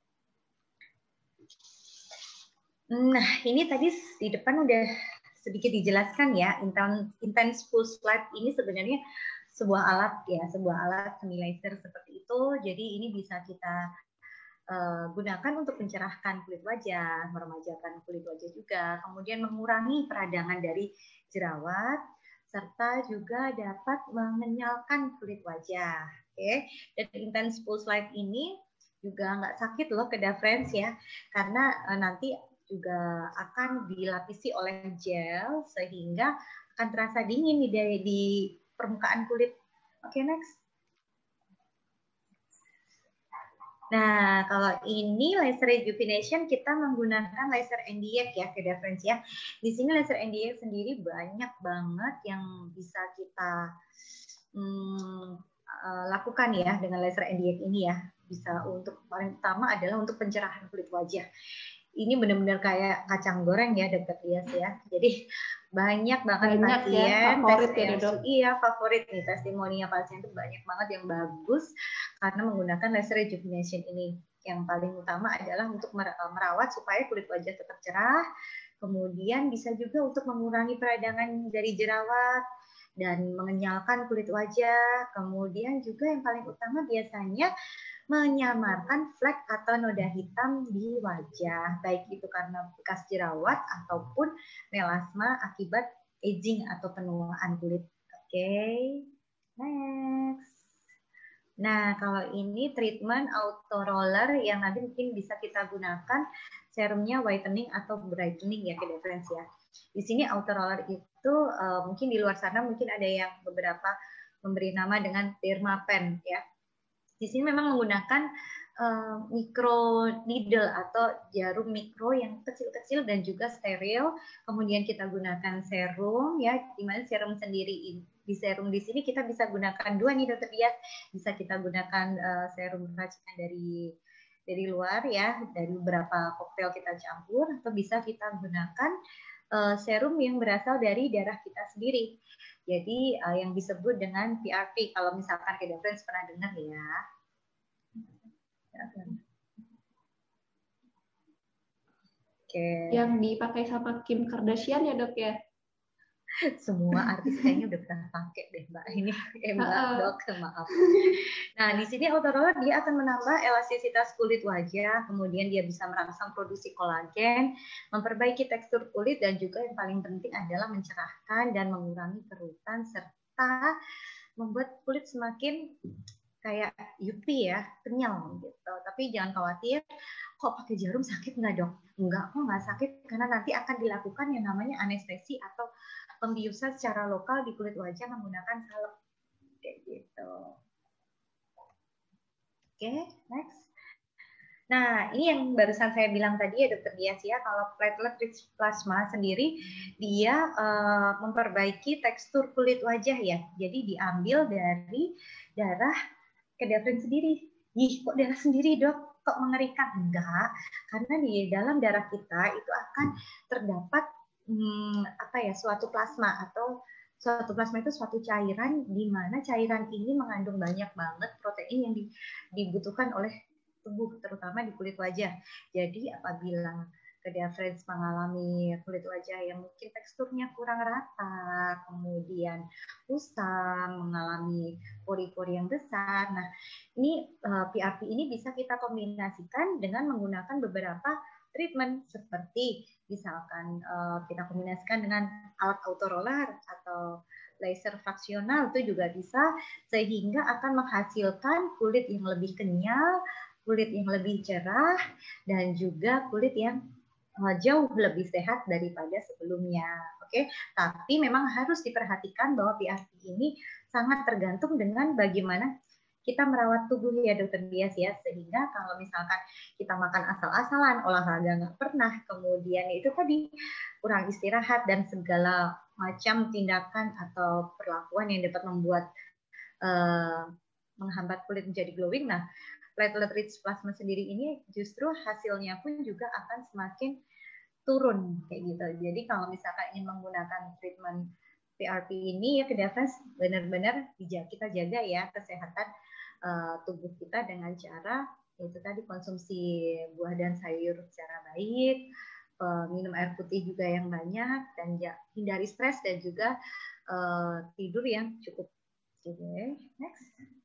Nah ini tadi di depan udah sedikit dijelaskan ya, intense pulse light ini sebenarnya sebuah alat ya, sebuah alat semi laser seperti itu. Jadi ini bisa kita uh, gunakan untuk mencerahkan kulit wajah, meremajakan kulit wajah juga, kemudian mengurangi peradangan dari jerawat, serta juga dapat mengenyalkan kulit wajah. Oke, okay? Dan intense pulse light ini juga nggak sakit loh Keda Friends ya, karena uh, nanti juga akan dilapisi oleh gel sehingga akan terasa dingin di, di permukaan kulit. Oke, okay, next. Nah, kalau ini laser rejuvenation kita menggunakan laser N D X ya, Keda Friends ya. Di sini laser N D X sendiri banyak banget yang bisa kita hmm, uh, lakukan ya dengan laser N D X ini ya. Bisa untuk paling utama adalah untuk pencerahan kulit wajah. Ini benar-benar kayak kacang goreng ya dokter Dias ya. Jadi banyak banget banyak pasien ya, favorit ya, yang, iya favorit nih, testimoninya pasien itu banyak banget yang bagus karena menggunakan laser rejuvenation ini. Yang paling utama adalah untuk merawat supaya kulit wajah tetap cerah, kemudian bisa juga untuk mengurangi peradangan dari jerawat dan mengenyalkan kulit wajah. Kemudian juga yang paling utama biasanya menyamarkan flek atau noda hitam di wajah, baik itu karena bekas jerawat ataupun melasma akibat aging atau penuaan kulit. Oke, okay. Next. Nah, kalau ini treatment auto roller yang nanti mungkin bisa kita gunakan serumnya whitening atau brightening ya, Keda Friends ya. Di sini auto roller itu uh, mungkin di luar sana mungkin ada yang beberapa memberi nama dengan Dermapen ya. Di sini memang menggunakan uh, micro needle atau jarum mikro yang kecil-kecil dan juga steril. Kemudian kita gunakan serum ya, di mana serum sendiri di serum di sini kita bisa gunakan dua nih dokter Dias. Bisa kita gunakan uh, serum racikan dari dari luar ya, dari beberapa koktail kita campur, atau bisa kita gunakan uh, serum yang berasal dari darah kita sendiri. Jadi uh, yang disebut dengan P R P, kalau misalkan Keda Friends pernah dengar ya. Okay. Yang dipakai sama Kim Kardashian ya dok ya? Semua artis kayaknya udah pernah pakai deh Mbak ini, eh, Mbak dok, maaf. Nah di sini Autoroller dia akan menambah elastisitas kulit wajah, kemudian dia bisa merangsang produksi kolagen, memperbaiki tekstur kulit, dan juga yang paling penting adalah mencerahkan dan mengurangi kerutan serta membuat kulit semakin kayak yupi ya, kenyal gitu. Tapi jangan khawatir, kok pakai jarum sakit nggak dok? Enggak, kok nggak sakit karena nanti akan dilakukan yang namanya anestesi atau pembiusan secara lokal di kulit wajah menggunakan salep kayak gitu. Oke, okay, next. Nah, ini yang barusan saya bilang tadi ya dokter Dias ya, kalau platelet rich plasma sendiri dia uh, memperbaiki tekstur kulit wajah ya. Jadi diambil dari darah kedafren sendiri. Ih, kok darah sendiri dok? Kok mengerikan? Enggak, karena di dalam darah kita itu akan terdapat hmm, apa ya, suatu plasma atau suatu plasma itu suatu cairan di mana cairan ini mengandung banyak banget protein yang dibutuhkan oleh tubuh, terutama di kulit wajah. Jadi apabila kedafrens mengalami kulit wajah yang mungkin teksturnya kurang rata, kemudian kusam, mengalami pori-pori yang besar. Nah, ini uh, P R P ini bisa kita kombinasikan dengan menggunakan beberapa treatment seperti misalkan uh, kita kombinasikan dengan alat autoroller atau laser fraksional, itu juga bisa, sehingga akan menghasilkan kulit yang lebih kenyal, kulit yang lebih cerah, dan juga kulit yang uh, jauh lebih sehat daripada sebelumnya. Oke, tapi memang harus diperhatikan bahwa P R P ini sangat tergantung dengan bagaimana kita merawat tubuh ya dokter Dias ya, sehingga kalau misalkan kita makan asal-asalan, olahraga nggak pernah, kemudian itu tadi kurang istirahat dan segala macam tindakan atau perlakuan yang dapat membuat uh, menghambat kulit menjadi glowing. Nah, platelet rich plasma sendiri ini justru hasilnya pun juga akan semakin turun kayak gitu. Jadi kalau misalkan ingin menggunakan treatment P R P ini ya kedafrens benar-benar kita jaga ya kesehatan uh, tubuh kita dengan cara itu tadi konsumsi buah dan sayur secara baik, uh, minum air putih juga yang banyak, dan ya, hindari stres dan juga uh, tidur yang cukup. Oke, okay, next.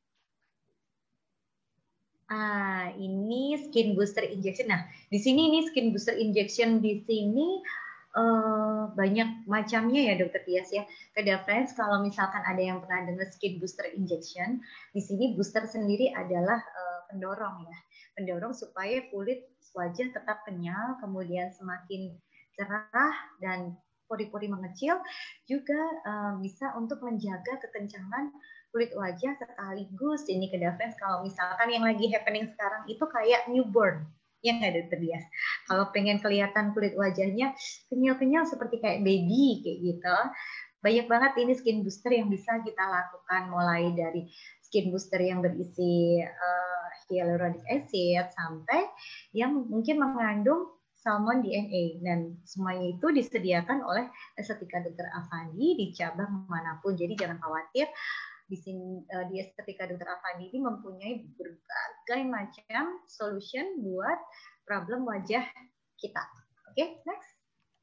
Ah, ini skin booster injection. Nah, di sini ini skin booster injection di sini uh, banyak macamnya ya dokter Dias ya. Kedafrens kalau misalkan ada yang pernah dengar skin booster injection, di sini booster sendiri adalah uh, pendorong ya, pendorong supaya kulit wajah tetap kenyal, kemudian semakin cerah dan pori-pori mengecil, juga uh, bisa untuk menjaga kekencangan kulit wajah sekaligus ini kedafrens kalau misalkan yang lagi happening sekarang itu kayak newborn, ya nggak dokter Dias? Kalau pengen kelihatan kulit wajahnya kenyal-kenyal seperti kayak baby kayak gitu, banyak banget ini skin booster yang bisa kita lakukan, mulai dari skin booster yang berisi uh, hyaluronic acid sampai yang mungkin mengandung salmon D N A, dan semuanya itu disediakan oleh Estetika Dokter Avandi di cabang manapun. Jadi jangan khawatir, di sini uh, di Estetika Dokter Avandi ini mempunyai berbagai macam solution buat problem wajah kita. Oke, okay, next.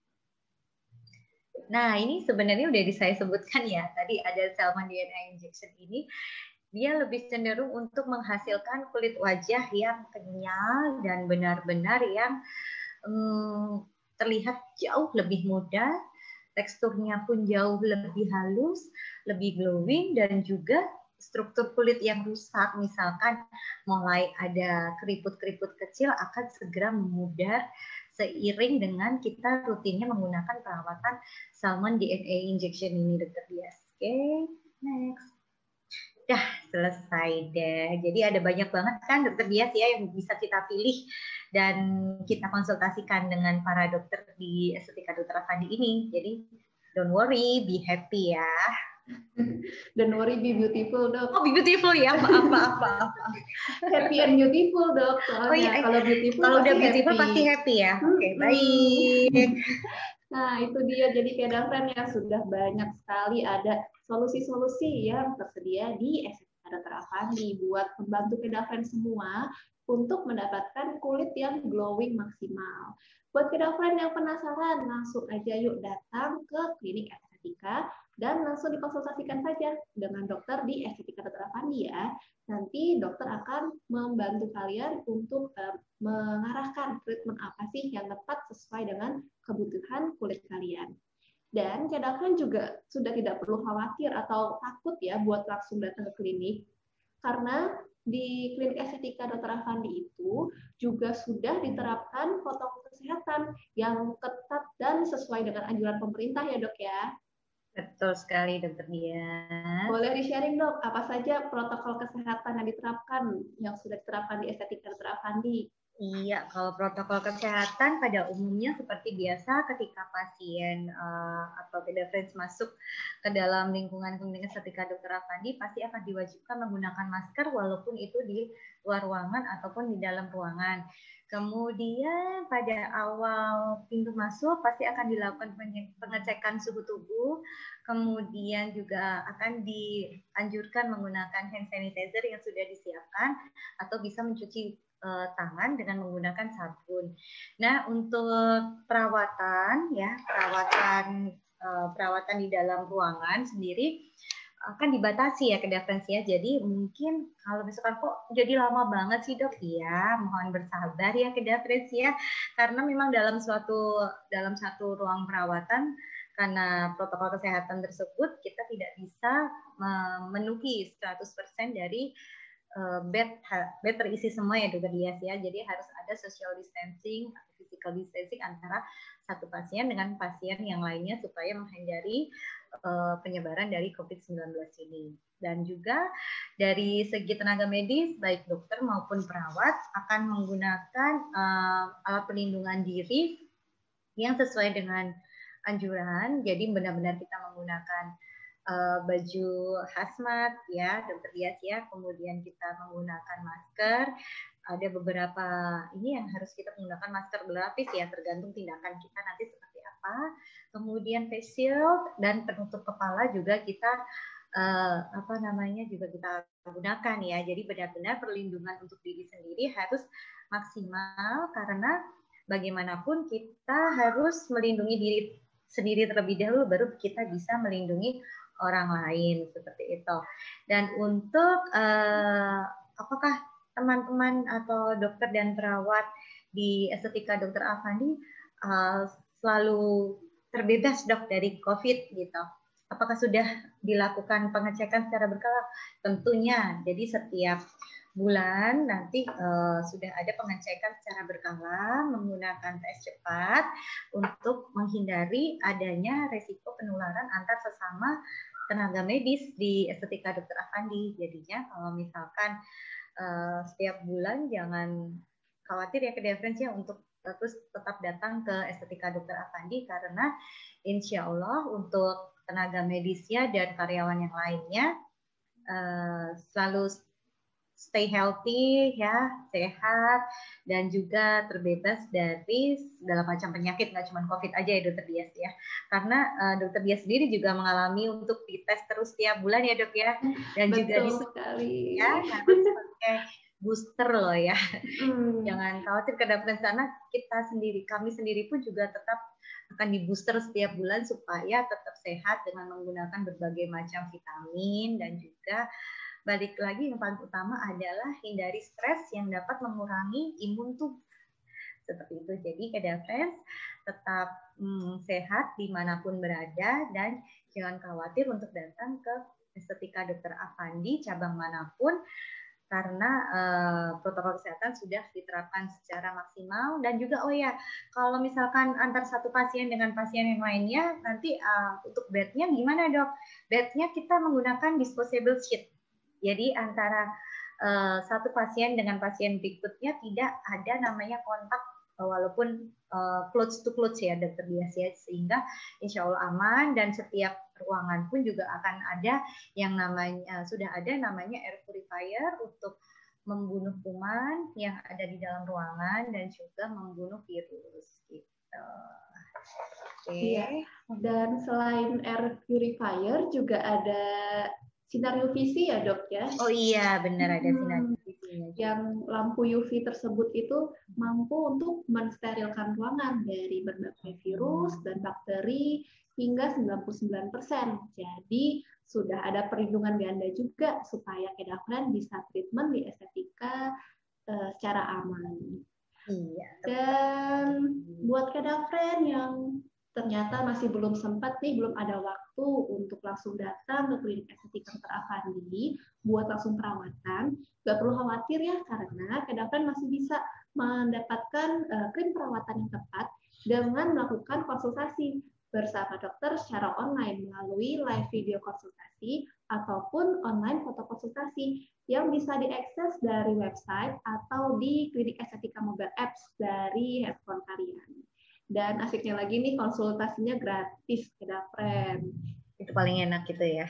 Nah, ini sebenarnya udah saya sebutkan ya, tadi ada salmon D N A injection ini, dia lebih cenderung untuk menghasilkan kulit wajah yang kenyal dan benar-benar yang um, terlihat jauh lebih muda, teksturnya pun jauh lebih halus, lebih glowing, dan juga struktur kulit yang rusak, misalkan mulai ada keriput-keriput kecil akan segera memudar seiring dengan kita rutinnya menggunakan perawatan salmon D N A injection ini dokter Dias. Oke, okay, next. Dah selesai deh. Jadi ada banyak banget kan dokter Dias ya yang bisa kita pilih dan kita konsultasikan dengan para dokter di Estetika Dokter Avandi ini. Jadi don't worry, be happy ya. Don't worry, be beautiful dok. Oh, be beautiful ya, maaf maaf maaf. Happy and beautiful dok. Soalnya oh, iya. Kalau beautiful kalau udah beautiful happy. pasti happy ya. Oke, okay, baik. Nah, itu dia. Jadi kedafrens ya sudah banyak sekali ada solusi-solusi yang tersedia di Estetika Dokter Avandi buat membantu kedafrens semua untuk mendapatkan kulit yang glowing maksimal. Buat kita friend yang penasaran, langsung aja yuk datang ke klinik estetika dan langsung dikonsultasikan saja dengan dokter di Estetika Dokter Afandi ya. Nanti dokter akan membantu kalian untuk uh, mengarahkan treatment apa sih yang tepat sesuai dengan kebutuhan kulit kalian. Dan cadangkan juga sudah tidak perlu khawatir atau takut ya buat langsung datang ke klinik. Karena di klinik estetika Dokter Afandi itu juga sudah diterapkan protokol kesehatan yang ketat dan sesuai dengan anjuran pemerintah ya dok ya. Betul sekali dokter Dias. Boleh di-sharing dok, apa saja protokol kesehatan yang diterapkan, yang sudah diterapkan di estetika Dokter Afandi? Iya, kalau protokol kesehatan pada umumnya seperti biasa ketika pasien uh, atau tidak friends masuk ke dalam lingkungan klinik estetika Dokter Afandi pasti akan diwajibkan menggunakan masker walaupun itu di luar ruangan ataupun di dalam ruangan. Kemudian pada awal pintu masuk pasti akan dilakukan pengecekan suhu tubuh, kemudian juga akan dianjurkan menggunakan hand sanitizer yang sudah disiapkan atau bisa mencuci tangan dengan menggunakan sabun. Nah, untuk perawatan ya, perawatan uh, perawatan di dalam ruangan sendiri akan dibatasi ya ke Friends ya. Jadi mungkin kalau misalkan kok jadi lama banget sih dok, ya mohon bersabar ya ke Friends ya. Karena memang dalam suatu dalam satu ruang perawatan karena protokol kesehatan tersebut kita tidak bisa memenuhi seratus persen dari bed bed terisi semua ya dokter Dias ya. Jadi harus ada social distancing atau physical distancing antara satu pasien dengan pasien yang lainnya supaya menghindari uh, penyebaran dari covid sembilan belas ini. Dan juga dari segi tenaga medis baik dokter maupun perawat akan menggunakan uh, alat pelindungan diri yang sesuai dengan anjuran. Jadi benar-benar kita menggunakan Uh, baju hazmat ya dokter Dias ya, kemudian kita menggunakan masker. Ada beberapa ini yang harus kita menggunakan masker berlapis ya, tergantung tindakan kita nanti seperti apa. Kemudian face shield dan penutup kepala juga kita uh, apa namanya juga kita gunakan ya. Jadi benar-benar perlindungan untuk diri sendiri harus maksimal karena bagaimanapun kita harus melindungi diri sendiri terlebih dahulu baru kita bisa melindungi orang lain seperti itu. Dan untuk uh, apakah teman-teman atau dokter dan perawat di Estetika Dokter Afandi uh, selalu terbebas dok dari COVID gitu? Apakah sudah dilakukan pengecekan secara berkala? Tentunya. Jadi setiap bulan nanti uh, sudah ada pengecekan secara berkala menggunakan tes cepat untuk menghindari adanya resiko penularan antar sesama tenaga medis di Estetika Dokter Afandi. Jadinya kalau misalkan uh, setiap bulan jangan khawatir ya ke Friends ya untuk terus tetap datang ke Estetika Dokter Afandi karena insya Allah untuk tenaga medisnya dan karyawan yang lainnya uh, selalu stay healthy ya, sehat dan juga terbebas dari segala macam penyakit, nggak cuma COVID aja ya dokter Dias ya. Karena uh, dokter Dias sendiri juga mengalami untuk dites terus tiap bulan ya dok ya, dan betul juga sekali ya harus pakai booster loh ya. Hmm. Jangan khawatir ke dokter sana, kita sendiri, kami sendiri pun juga tetap akan di booster setiap bulan supaya tetap sehat dengan menggunakan berbagai macam vitamin dan juga balik lagi yang paling utama adalah hindari stres yang dapat mengurangi imun tubuh. Seperti itu. Jadi kada friends tetap hmm, sehat dimanapun berada dan jangan khawatir untuk datang ke Estetika Dokter Afandi cabang manapun karena uh, protokol kesehatan sudah diterapkan secara maksimal. Dan juga oh ya kalau misalkan antar satu pasien dengan pasien yang lainnya nanti uh, untuk bednya gimana dok? Bednya kita menggunakan disposable sheet. Jadi antara uh, satu pasien dengan pasien berikutnya tidak ada namanya kontak uh, walaupun uh, close to close ya dokter Dias ya, sehingga insya Allah aman dan setiap ruangan pun juga akan ada yang namanya uh, sudah ada namanya air purifier untuk membunuh kuman yang ada di dalam ruangan dan juga membunuh virus gitu. Oke. Okay. Iya. Dan selain air purifier juga ada sinar U V C ya dok ya? Oh iya benar ada sinar U V C Yang lampu U V tersebut itu mampu untuk mensterilkan ruangan dari berbagai virus dan bakteri hingga sembilan puluh sembilan persen. Jadi sudah ada perlindungan ganda juga supaya kedafren bisa treatment di estetika uh, secara aman. Iya. Dan buat kedafren yang ternyata masih belum sempat nih, belum ada waktu untuk langsung datang ke klinik estetika dokter Afandi buat langsung perawatan, nggak perlu khawatir ya, karena kedafren masih bisa mendapatkan uh, krim perawatan yang tepat dengan melakukan konsultasi bersama dokter secara online melalui live video konsultasi ataupun online foto konsultasi yang bisa diakses dari website atau di klinik estetika mobile apps dari handphone kalian. Dan asiknya lagi nih, konsultasinya gratis, kedafren. Itu paling enak gitu ya.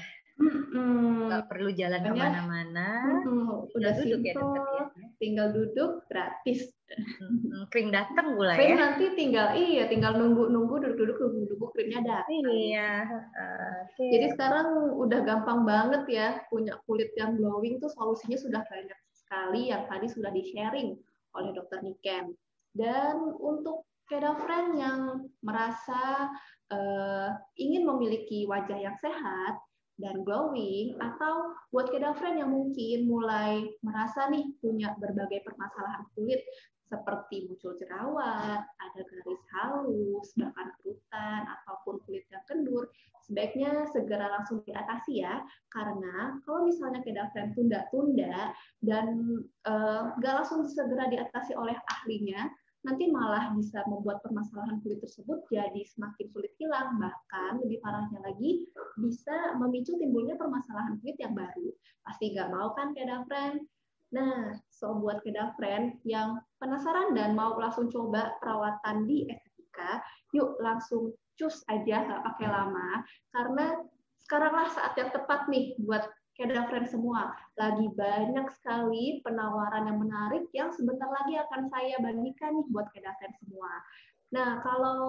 Mm-mm. Nggak perlu jalan kemana-mana. Udah duduk simple, ya, ya. Tinggal duduk gratis. Mm-hmm. Krim datang pula krim ya. Nanti tinggal iya, tinggal nunggu-nunggu duduk-duduk nunggu-nunggu krimnya datang. Iya. Okay. Jadi sekarang udah gampang banget ya punya kulit yang glowing tuh, solusinya sudah banyak sekali yang tadi sudah di-sharing oleh dokter Niken. Dan untuk kedafren yang merasa uh, ingin memiliki wajah yang sehat dan glowing, atau buat kedafren yang mungkin mulai merasa nih punya berbagai permasalahan kulit seperti muncul jerawat, ada garis halus, bahkan kerutan, ataupun kulit yang kendur, sebaiknya segera langsung diatasi ya, karena kalau misalnya kedafren tunda-tunda dan nggak uh, langsung segera diatasi oleh ahlinya, nanti malah bisa membuat permasalahan kulit tersebut jadi semakin sulit hilang, bahkan lebih parahnya lagi bisa memicu timbulnya permasalahan kulit yang baru. Pasti nggak mau kan kedafren? Nah, so buat kedafren yang penasaran dan mau langsung coba perawatan di estetika, yuk langsung cus aja, nggak pakai lama, karena sekaranglah saat yang tepat nih buat kedafren semua. Lagi banyak sekali penawaran yang menarik yang sebentar lagi akan saya bagikan nih buat kedafren semua. Nah, kalau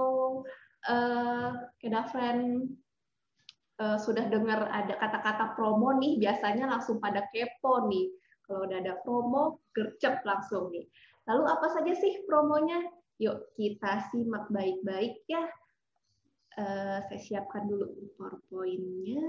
uh, kedafren uh, sudah dengar ada kata-kata promo nih, biasanya langsung pada kepo nih. Kalau udah ada promo, gercep langsung nih. Lalu apa saja sih promonya? Yuk kita simak baik-baik ya. Uh, saya siapkan dulu PowerPoint-nya.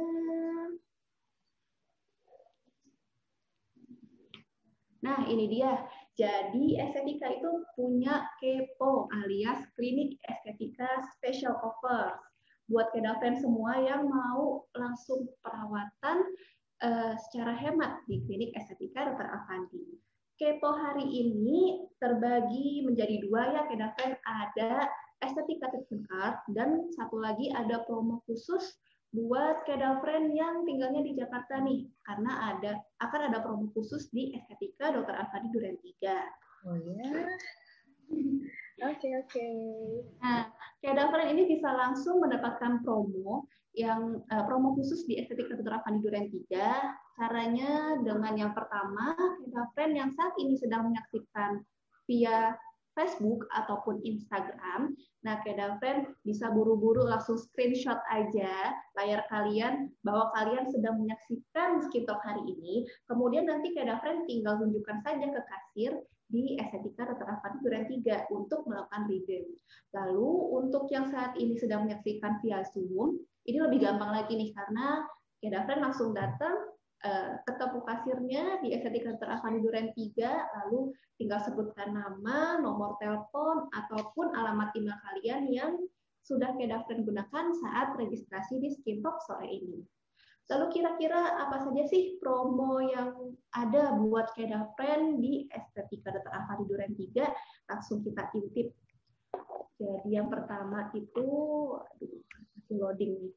Nah, ini dia. Jadi, estetika itu punya Kepo alias Klinik Estetika Special Offers. Buat kedafren semua yang mau langsung perawatan uh, secara hemat di Klinik Estetika dokter Afandi. Kepo hari ini terbagi menjadi dua ya, kedafren. Ada Estetika Treatment Card dan satu lagi ada promo khusus buat kedafren yang tinggalnya di Jakarta nih, karena ada akan ada promo khusus di Estetika dokter Afandi Duren tiga. Oh ya. Oke oke. Nah, kedafren ini bisa langsung mendapatkan promo yang uh, promo khusus di Estetika dokter Afandi Duren tiga. Caranya dengan yang pertama, kedafren yang saat ini sedang menyaksikan via Facebook ataupun Instagram. Nah, kedafren bisa buru-buru langsung screenshot aja layar kalian bahwa kalian sedang menyaksikan Skin Talk hari ini. Kemudian nanti kedafren tinggal tunjukkan saja ke kasir di Estetika dokter Afandi Duren tiga untuk melakukan redeem. Lalu untuk yang saat ini sedang menyaksikan via Zoom, ini lebih gampang lagi nih karena kedafren langsung datang ketemu kasirnya di Estetika dokter Afandi Duren tiga, lalu tinggal sebutkan nama, nomor telepon, ataupun alamat email kalian yang sudah kedafren gunakan saat registrasi di Skin Talk sore ini. Lalu kira-kira apa saja sih promo yang ada buat kedafren di Estetika dokter Afandi Duren tiga? Langsung kita intip. Jadi yang pertama itu, aduh, masih loading nih.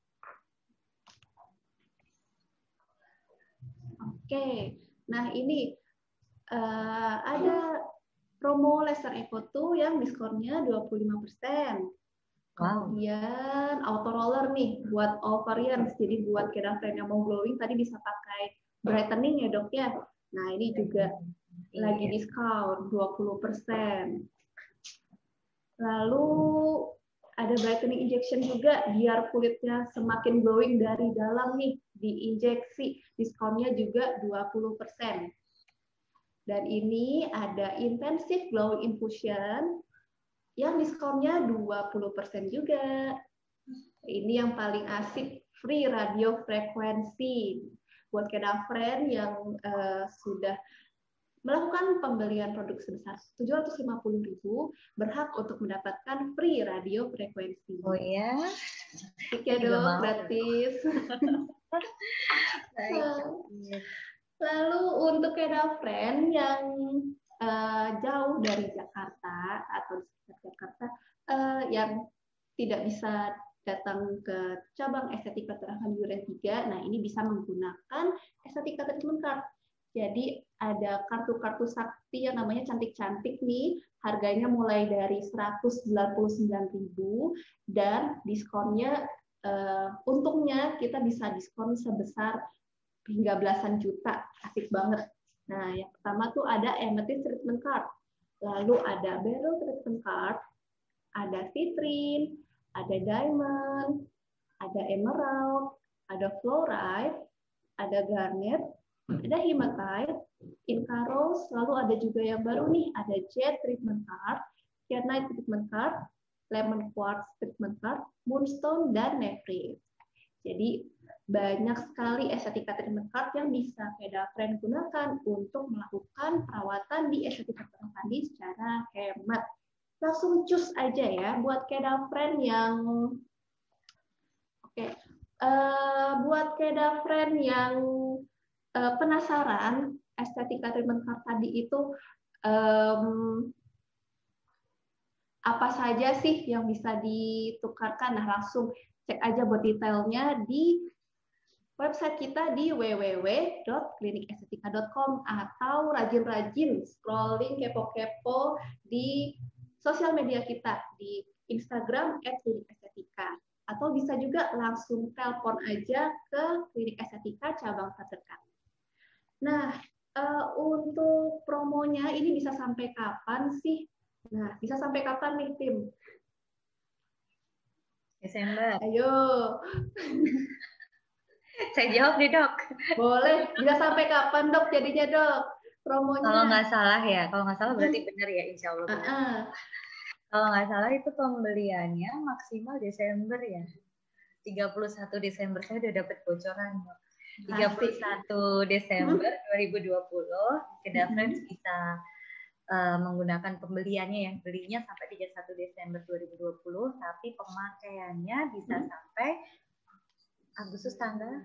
Oke, nah ini uh, ada promo laser Eco dua yang diskonnya dua puluh lima persen. Wow. Kemudian auto roller nih buat all variants. Jadi buat kedafren yang mau glowing tadi bisa pakai brightening ya dok ya. Nah ini juga iya. Lagi diskon dua puluh persen. Lalu ada brightening injection juga biar kulitnya semakin glowing dari dalam nih, diinjeksi, diskonnya juga dua puluh persen. Dan ini ada Intensive Glowing Infusion yang diskonnya dua puluh persen juga. Ini yang paling asik, free radio frekuensi. Buat kedafren yang uh, sudah melakukan pembelian produk sebesar tujuh ratus lima puluh ribu, berhak untuk mendapatkan free radio frekuensi. Oh ya? Oke dok, gratis. Lalu untuk kedafren yang uh, jauh dari Jakarta atau di sekitar Jakarta, uh, yang tidak bisa datang ke cabang estetika Dokter Afandi Duren tiga, nah ini bisa menggunakan estetika treatment card. Jadi ada kartu-kartu sakti yang namanya cantik-cantik nih, harganya mulai dari seratus sembilan puluh sembilan ribu dan diskonnya, uh, untungnya kita bisa diskon sebesar hingga belasan juta, asik banget. Nah, yang pertama tuh ada Amethyst Treatment Card, lalu ada Beryl Treatment Card, ada Citrine, ada Diamond, ada Emerald, ada Fluorite, ada Garnet, ada Hematite, Inca Rose, lalu ada juga yang baru nih, ada Jade Treatment Card, Kyanite Treatment Card, Lemon Quartz Treatment Card, Moonstone, dan Nephrite. Jadi banyak sekali estetika treatment card yang bisa kedafren gunakan untuk melakukan perawatan di estetika Dokter Afandi secara hemat. Langsung cus aja ya buat kedafren yang oke, okay. uh, buat kedafren yang uh, penasaran estetika treatment card tadi itu um, apa saja sih yang bisa ditukarkan? Nah, langsung cek aja buat detailnya di website kita di w w w dot klinik estetika dot com atau rajin-rajin scrolling kepo-kepo di sosial media kita di Instagram at klinik estetika, atau bisa juga langsung telepon aja ke klinik estetika cabang terdekat. Nah, uh, untuk promonya ini bisa sampai kapan sih? Nah, bisa sampai kapan nih tim? Desember. Ayo. Saya jawab nih dok. Boleh, bisa sampai kapan dok jadinya dok promonya? Kalau nggak salah ya, kalau nggak salah berarti benar ya, insya Allah benar. Uh-uh. Kalau nggak salah itu pembeliannya maksimal Desember ya, tiga puluh satu Desember, saya udah dapat bocoran dok. tiga puluh satu Desember dua ribu dua puluh, kedafren hmm. bisa uh, menggunakan pembeliannya yang belinya sampai tiga puluh satu Desember dua ribu dua puluh, tapi pemakaiannya bisa hmm. sampai Agustus tanggal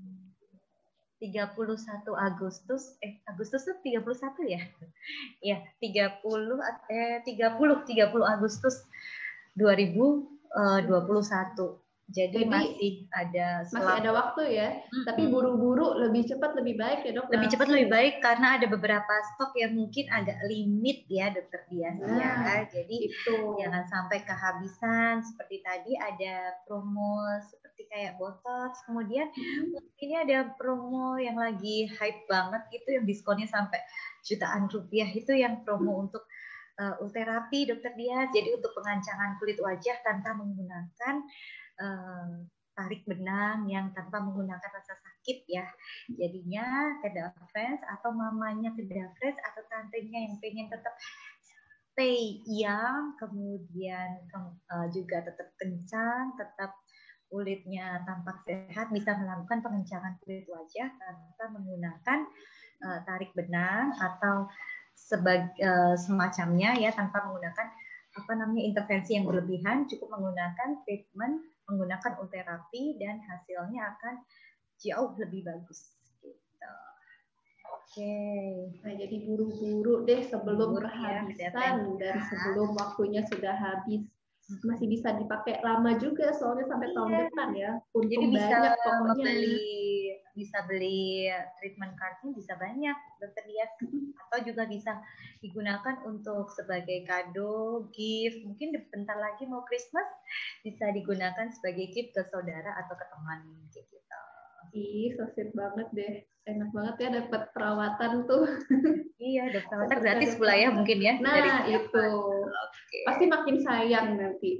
tiga puluh satu Agustus eh Agustus tuh tiga puluh satu ya. Ya, tiga puluh eh tiga puluh tiga puluh Agustus dua ribu dua puluh satu. Jadi, Jadi masih ada selama. Masih ada waktu ya. Hmm. Tapi buru-buru lebih cepat lebih baik ya, Dok. Lebih cepat lebih baik karena ada beberapa stok yang mungkin agak limit ya, Dokter Dias nah, ya. Jadi itu jangan sampai kehabisan. Seperti tadi ada promo seperti kayak Botox, kemudian hmm. ini ada promo yang lagi hype banget itu yang diskonnya sampai jutaan rupiah, itu yang promo hmm. untuk uh, ulterapi Dokter Dias. Jadi untuk pengancangan kulit wajah tanpa menggunakan Uh, tarik benang yang tanpa menggunakan rasa sakit ya. Jadinya kedafren atau mamanya kedafren atau tantenya yang pengen tetap stay young, kemudian uh, juga tetap kencang, tetap kulitnya tampak sehat, bisa melakukan pengencangan kulit wajah tanpa menggunakan uh, tarik benang atau sebag, uh, semacamnya ya, tanpa menggunakan apa namanya intervensi yang berlebihan, cukup menggunakan treatment menggunakan ulterapi dan hasilnya akan jauh lebih bagus gitu. Oke. Okay. Nah, jadi buru-buru deh sebelum buru, kehabisan ya, dan sebelum waktunya sudah habis. Masih bisa dipakai lama juga soalnya sampai tahun iya. depan ya. Untung jadi bisa banyak pokoknya. Membeli, bisa beli treatment card-nya bisa banyak, Dokter Dias. Atau juga bisa digunakan untuk sebagai kado, gift. Mungkin bentar lagi mau Christmas bisa digunakan sebagai gift ke saudara atau ke teman gitu. Ih, so sweet banget deh. Enak banget ya dapat perawatan tuh. Iya, dapat perawatan gratis pula ya mungkin ya. Nah, dari itu. Okay. Pasti makin sayang nanti.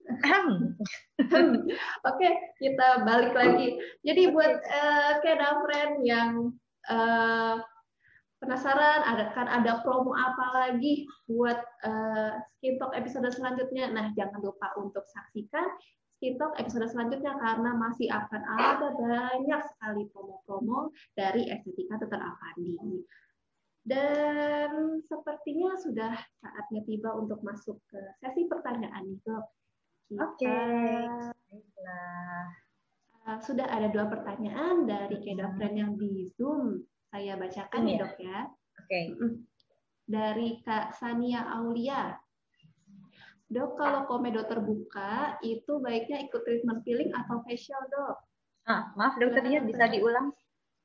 Oke, okay, kita balik lagi. Jadi okay. buat uh, kedafren yang uh, penasaran ada kan ada promo apa lagi buat uh, Skin Talk episode selanjutnya? Nah, jangan lupa untuk saksikan Skin Talk episode selanjutnya karena masih akan ada banyak sekali promo-promo dari Estetika Dokter Afandi. Dan sepertinya sudah saatnya tiba untuk masuk ke sesi pertanyaan nih, Dok. Oke. Baiklah. Uh, sudah ada dua pertanyaan dari Kedafren yang di Zoom. Saya bacakan ya, Dok ya. Oke. Okay. Dari Kak Sania Aulia. Dok, kalau komedo terbuka, itu baiknya ikut treatment peeling atau facial, Dok? Ah, maaf, dokter Dian, bisa diulang?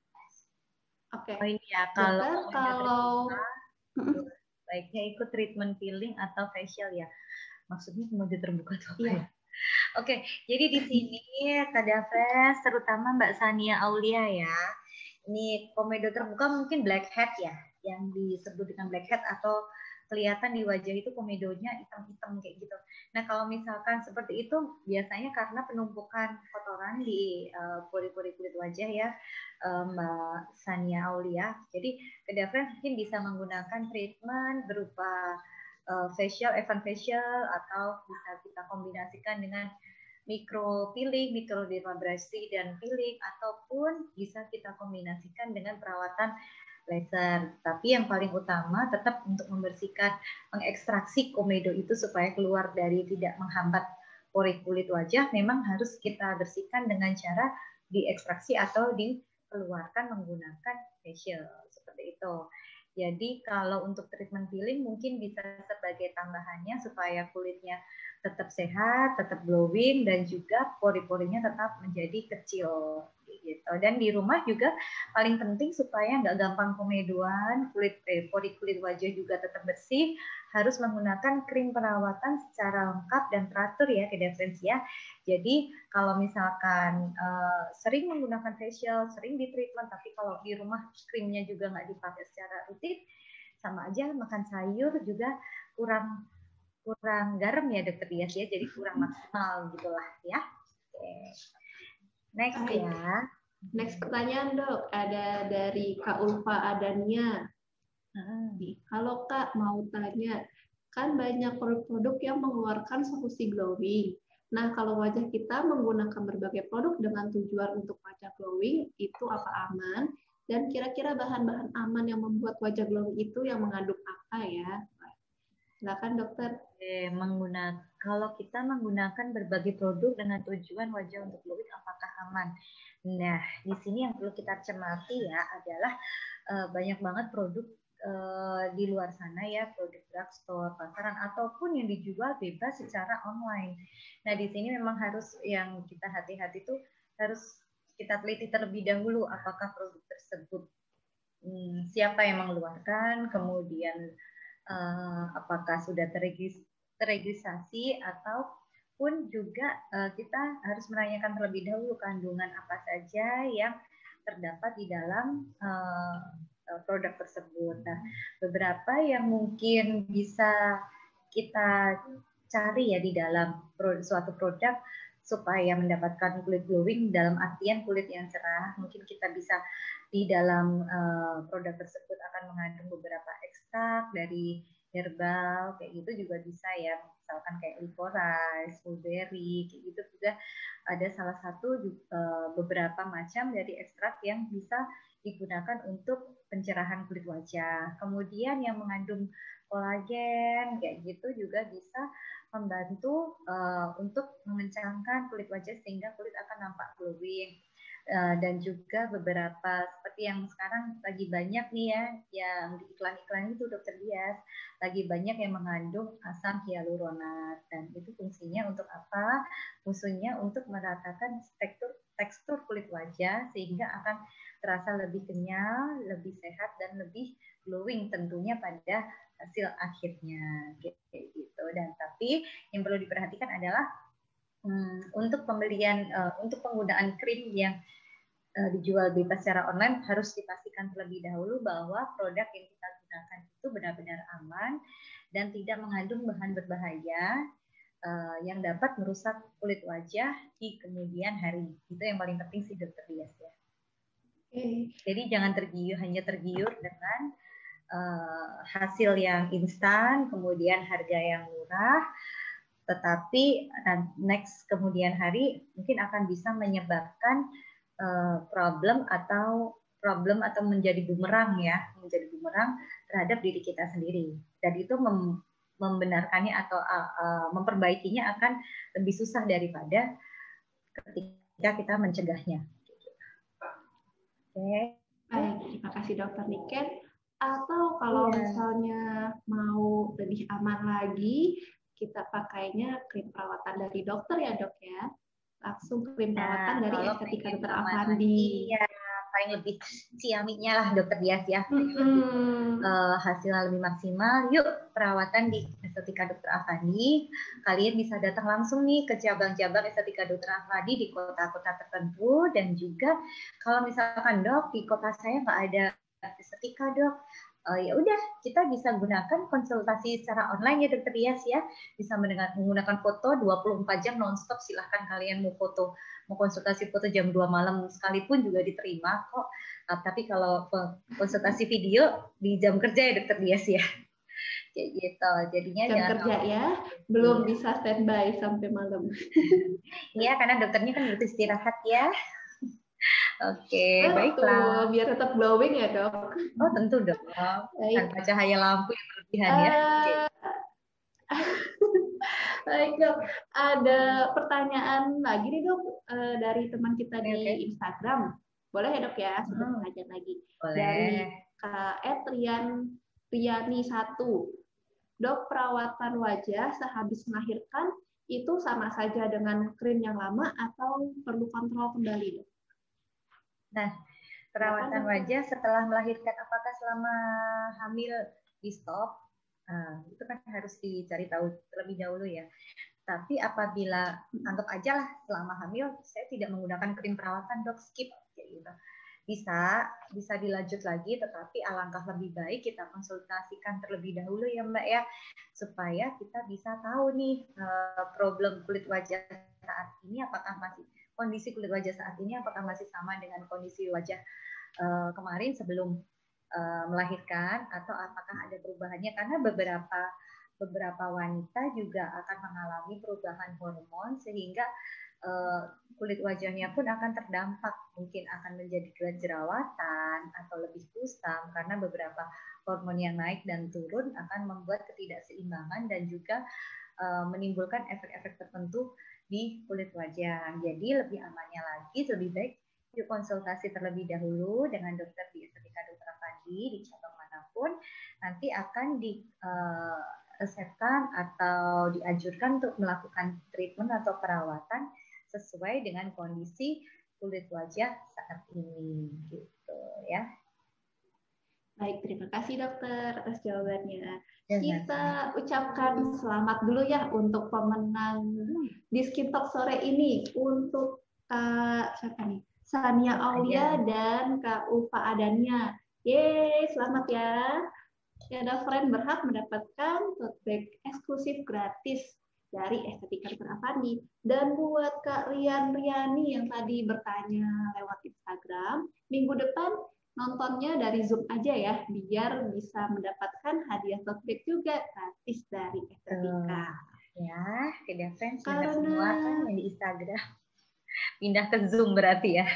Oke. Okay. Oh ini ya, kalau dokter, kalau terbuka, baiknya ikut treatment peeling atau facial ya. Maksudnya komedo terbuka itu apa ya? ya? Oke, okay, jadi di sini Kadafres, terutama Mbak Sania Aulia ya. Ini komedo terbuka mungkin blackhead ya, yang disebut dengan blackhead atau kelihatan di wajah itu komedonya hitam-hitam kayak gitu. Nah kalau misalkan seperti itu biasanya karena penumpukan kotoran di pori-pori uh, kulit wajah ya, uh, Mbak Sania Aulia. Jadi Kadafres mungkin bisa menggunakan treatment berupa uh, facial, even facial, atau bisa kita kombinasikan dengan micro peeling, microdermabrasion dan peeling, ataupun bisa kita kombinasikan dengan perawatan laser. Tapi yang paling utama tetap untuk membersihkan, mengekstraksi komedo itu supaya keluar dari tidak menghambat pori kulit wajah, memang harus kita bersihkan dengan cara diekstraksi atau dikeluarkan menggunakan facial seperti itu. Jadi kalau untuk treatment peeling mungkin bisa sebagai tambahannya supaya kulitnya tetap sehat, tetap glowing, dan juga pori-porinya tetap menjadi kecil gitu. Dan di rumah juga paling penting supaya nggak gampang komedoan, kulit eh, pori kulit wajah juga tetap bersih, harus menggunakan krim perawatan secara lengkap dan teratur ya Kadafres ya. Jadi kalau misalkan uh, sering menggunakan facial, sering di treatment, tapi kalau di rumah krimnya juga nggak dipakai secara rutin, sama aja makan sayur juga kurang kurang garam ya Dokter Dias ya, jadi kurang maksimal gitulah ya. Oke. Next Baik. ya. Next pertanyaan Dok, ada dari Kak Ulfa Adania. Hmm. Halo Kak, mau tanya, kan banyak produk-produk yang mengeluarkan solusi glowing. Nah, kalau wajah kita menggunakan berbagai produk dengan tujuan untuk wajah glowing, itu apa aman? Dan kira-kira bahan-bahan aman yang membuat wajah glowing itu yang mengandung apa ya? Silakan dokter. Oke, menggunakan kalau kita menggunakan berbagai produk dengan tujuan wajah untuk glowing, apakah aman? Nah, di sini yang perlu kita cermati ya adalah uh, banyak banget produk uh, di luar sana ya, produk drugstore, pasaran ataupun yang dijual bebas secara online. Nah, di sini memang harus yang kita hati-hati tuh harus kita teliti terlebih dahulu apakah produk tersebut hmm, siapa yang mengeluarkan, kemudian Uh, apakah sudah terregistrasi ataupun juga uh, kita harus menanyakan terlebih dahulu kandungan apa saja yang terdapat di dalam uh, produk tersebut. Nah, beberapa yang mungkin bisa kita cari ya di dalam produk, suatu produk supaya mendapatkan kulit glowing dalam artian kulit yang cerah, mungkin kita bisa di dalam uh, produk tersebut akan mengandung beberapa ekstrak dari herbal, kayak gitu juga bisa ya, misalkan kayak licorice, mulberry, kayak gitu juga ada salah satu uh, beberapa macam dari ekstrak yang bisa digunakan untuk pencerahan kulit wajah. Kemudian yang mengandung kolagen, kayak gitu juga bisa membantu uh, untuk mengencangkan kulit wajah sehingga kulit akan nampak glowing. Uh, dan juga beberapa seperti yang sekarang lagi banyak nih ya, yang di iklan-iklan itu Dokter Dias, lagi banyak yang mengandung asam hyaluronat, dan itu fungsinya untuk apa? Fungsinya untuk meratakan tekstur tekstur kulit wajah sehingga akan terasa lebih kenyal, lebih sehat, dan lebih glowing tentunya pada hasil akhirnya kayak gitu. Dan tapi yang perlu diperhatikan adalah hmm, untuk pembelian uh, untuk penggunaan krim yang uh, dijual bebas secara online harus dipastikan terlebih dahulu bahwa produk yang kita gunakan itu benar-benar aman dan tidak mengandung bahan berbahaya uh, yang dapat merusak kulit wajah di kemudian hari. Itu yang paling penting sih Dokter Dias ya. Okay. Jadi jangan tergiur hanya tergiur dengan uh, hasil yang instan, kemudian harga yang murah, tetapi next kemudian hari mungkin akan bisa menyebabkan uh, problem atau problem atau menjadi bumerang ya, menjadi bumerang terhadap diri kita sendiri. Dan itu mem membenarkannya atau uh, uh, memperbaikinya akan lebih susah daripada ketika kita mencegahnya. Oke. Okay. Baik, terima kasih Dokter Niken. Atau kalau yeah. misalnya mau lebih aman lagi, kita pakainya krim perawatan dari dokter ya dok ya. Langsung krim perawatan nah, dari Estetika Dokter Afandi. Iya, paling lebih ciaminya lah Dokter Dias ya. Mm-hmm. uh, hasilnya lebih maksimal. Yuk perawatan di Estetika Dokter Afandi. Kalian bisa datang langsung nih ke cabang-cabang Estetika Dokter Afandi di kota-kota tertentu, dan juga kalau misalkan dok di kota saya nggak ada estetika dok, uh, ya udah kita bisa gunakan konsultasi secara online ya Dokter Dias ya. Bisa menggunakan foto dua puluh empat jam nonstop. Silahkan kalian mau foto, mau konsultasi foto jam dua malam sekalipun juga diterima kok. Uh, tapi kalau konsultasi video di jam kerja ya Dokter Dias ya. Kayak gitu. Jadinya jam kerja ya, belum ya. Bisa standby sampai malam. Iya, karena dokternya kan butuh istirahat ya. Oke, okay, baiklah. Biar tetap glowing ya dok. Oh tentu dong. Tanpa cahaya lampu yang berlebihan uh, ya. Okay. Baik dok, ada pertanyaan lagi nih dok uh, dari teman kita okay, di okay. Instagram. Boleh ya dok ya? Sudah hmm. belajar lagi. Boleh. Dari Kak Rian Riani satu. Dok, perawatan wajah sehabis melahirkan itu sama saja dengan krim yang lama atau perlu kontrol kembali dok? Nah, perawatan wajah setelah melahirkan, apakah selama hamil di stop? Nah, itu kan harus dicari tahu terlebih dahulu ya. Tapi apabila anggap aja lah selama hamil saya tidak menggunakan krim perawatan dok, skip kayak gitu. Bisa, bisa dilanjut lagi, tetapi alangkah lebih baik kita konsultasikan terlebih dahulu ya Mbak ya, supaya kita bisa tahu nih problem kulit wajah saat ini apakah masih kondisi kulit wajah saat ini apakah masih sama dengan kondisi wajah uh, kemarin sebelum uh, melahirkan, atau apakah ada perubahannya, karena beberapa beberapa wanita juga akan mengalami perubahan hormon sehingga uh, kulit wajahnya pun akan terdampak, mungkin akan menjadi jerawatan atau lebih kusam karena beberapa hormon yang naik dan turun akan membuat ketidakseimbangan dan juga uh, menimbulkan efek-efek tertentu di kulit wajah. Jadi lebih amannya lagi, lebih baik yuk konsultasi terlebih dahulu dengan dokter di Estetika Dokter Afandi di cabang manapun. Nanti akan diresepkan uh, atau dianjurkan untuk melakukan treatment atau perawatan sesuai dengan kondisi kulit wajah saat ini, gitu ya. Baik, terima kasih dokter atas jawabannya. Kita ucapkan selamat dulu ya untuk pemenang di Skin Talk sore ini, untuk Kak siapa nih? Sania Aulia dan Kak Ufa Adania. Yeay, selamat ya. Ya, ada friend berhak mendapatkan tote bag eksklusif gratis dari Estetika Dokter Afandi. Dan buat Kak Rian Riani yang tadi bertanya lewat Instagram, minggu depan nontonnya dari Zoom aja ya, biar bisa mendapatkan hadiah tote bag juga gratis dari Estetika. Uh, ya, tidak fans karena semua kan yang di Instagram pindah ke Zoom berarti ya.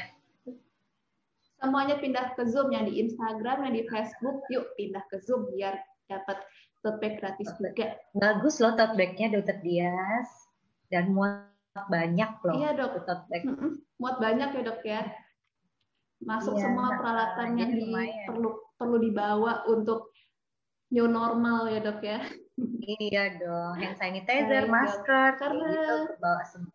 Semuanya pindah ke Zoom, yang di Instagram, yang di Facebook, yuk pindah ke Zoom biar dapat tote bag gratis juga. Bagus loh tote bag-nya Dokter Dias, dan muat banyak loh. Iya dok, tote bag. Muat banyak ya dok ya. Masuk iya, semua peralatan yang di, perlu perlu dibawa untuk new normal ya dok ya. Iya dong, hand sanitizer, baik, masker, karena gitu, bawa semua.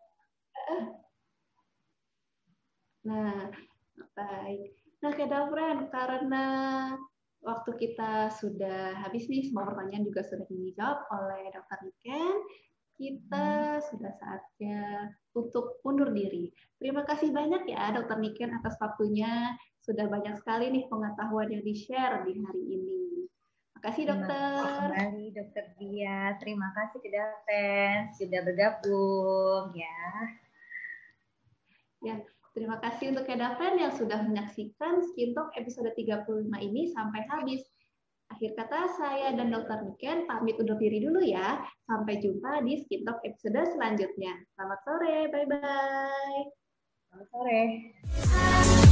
Nah, baik. Nah, Kedal Friend, karena waktu kita sudah habis nih, semua pertanyaan juga sudah dijawab oleh Dokter Niken, kita sudah saatnya untuk undur diri. Terima kasih banyak ya Dokter Niken atas waktunya. Sudah banyak sekali nih pengetahuan yang di-share di hari ini. Terima kasih dokter. Terima kasih kembali Dokter Dias. Terima kasih Kedal Friend sudah bergabung ya. Ya, terima kasih untuk Kedal Friend yang sudah menyaksikan Skin Talk episode tiga puluh lima ini sampai habis. Akhir kata, saya dan dokter Niken pamit undur diri dulu ya. Sampai jumpa di Skin Talk episode selanjutnya. Selamat sore, bye-bye. Selamat sore.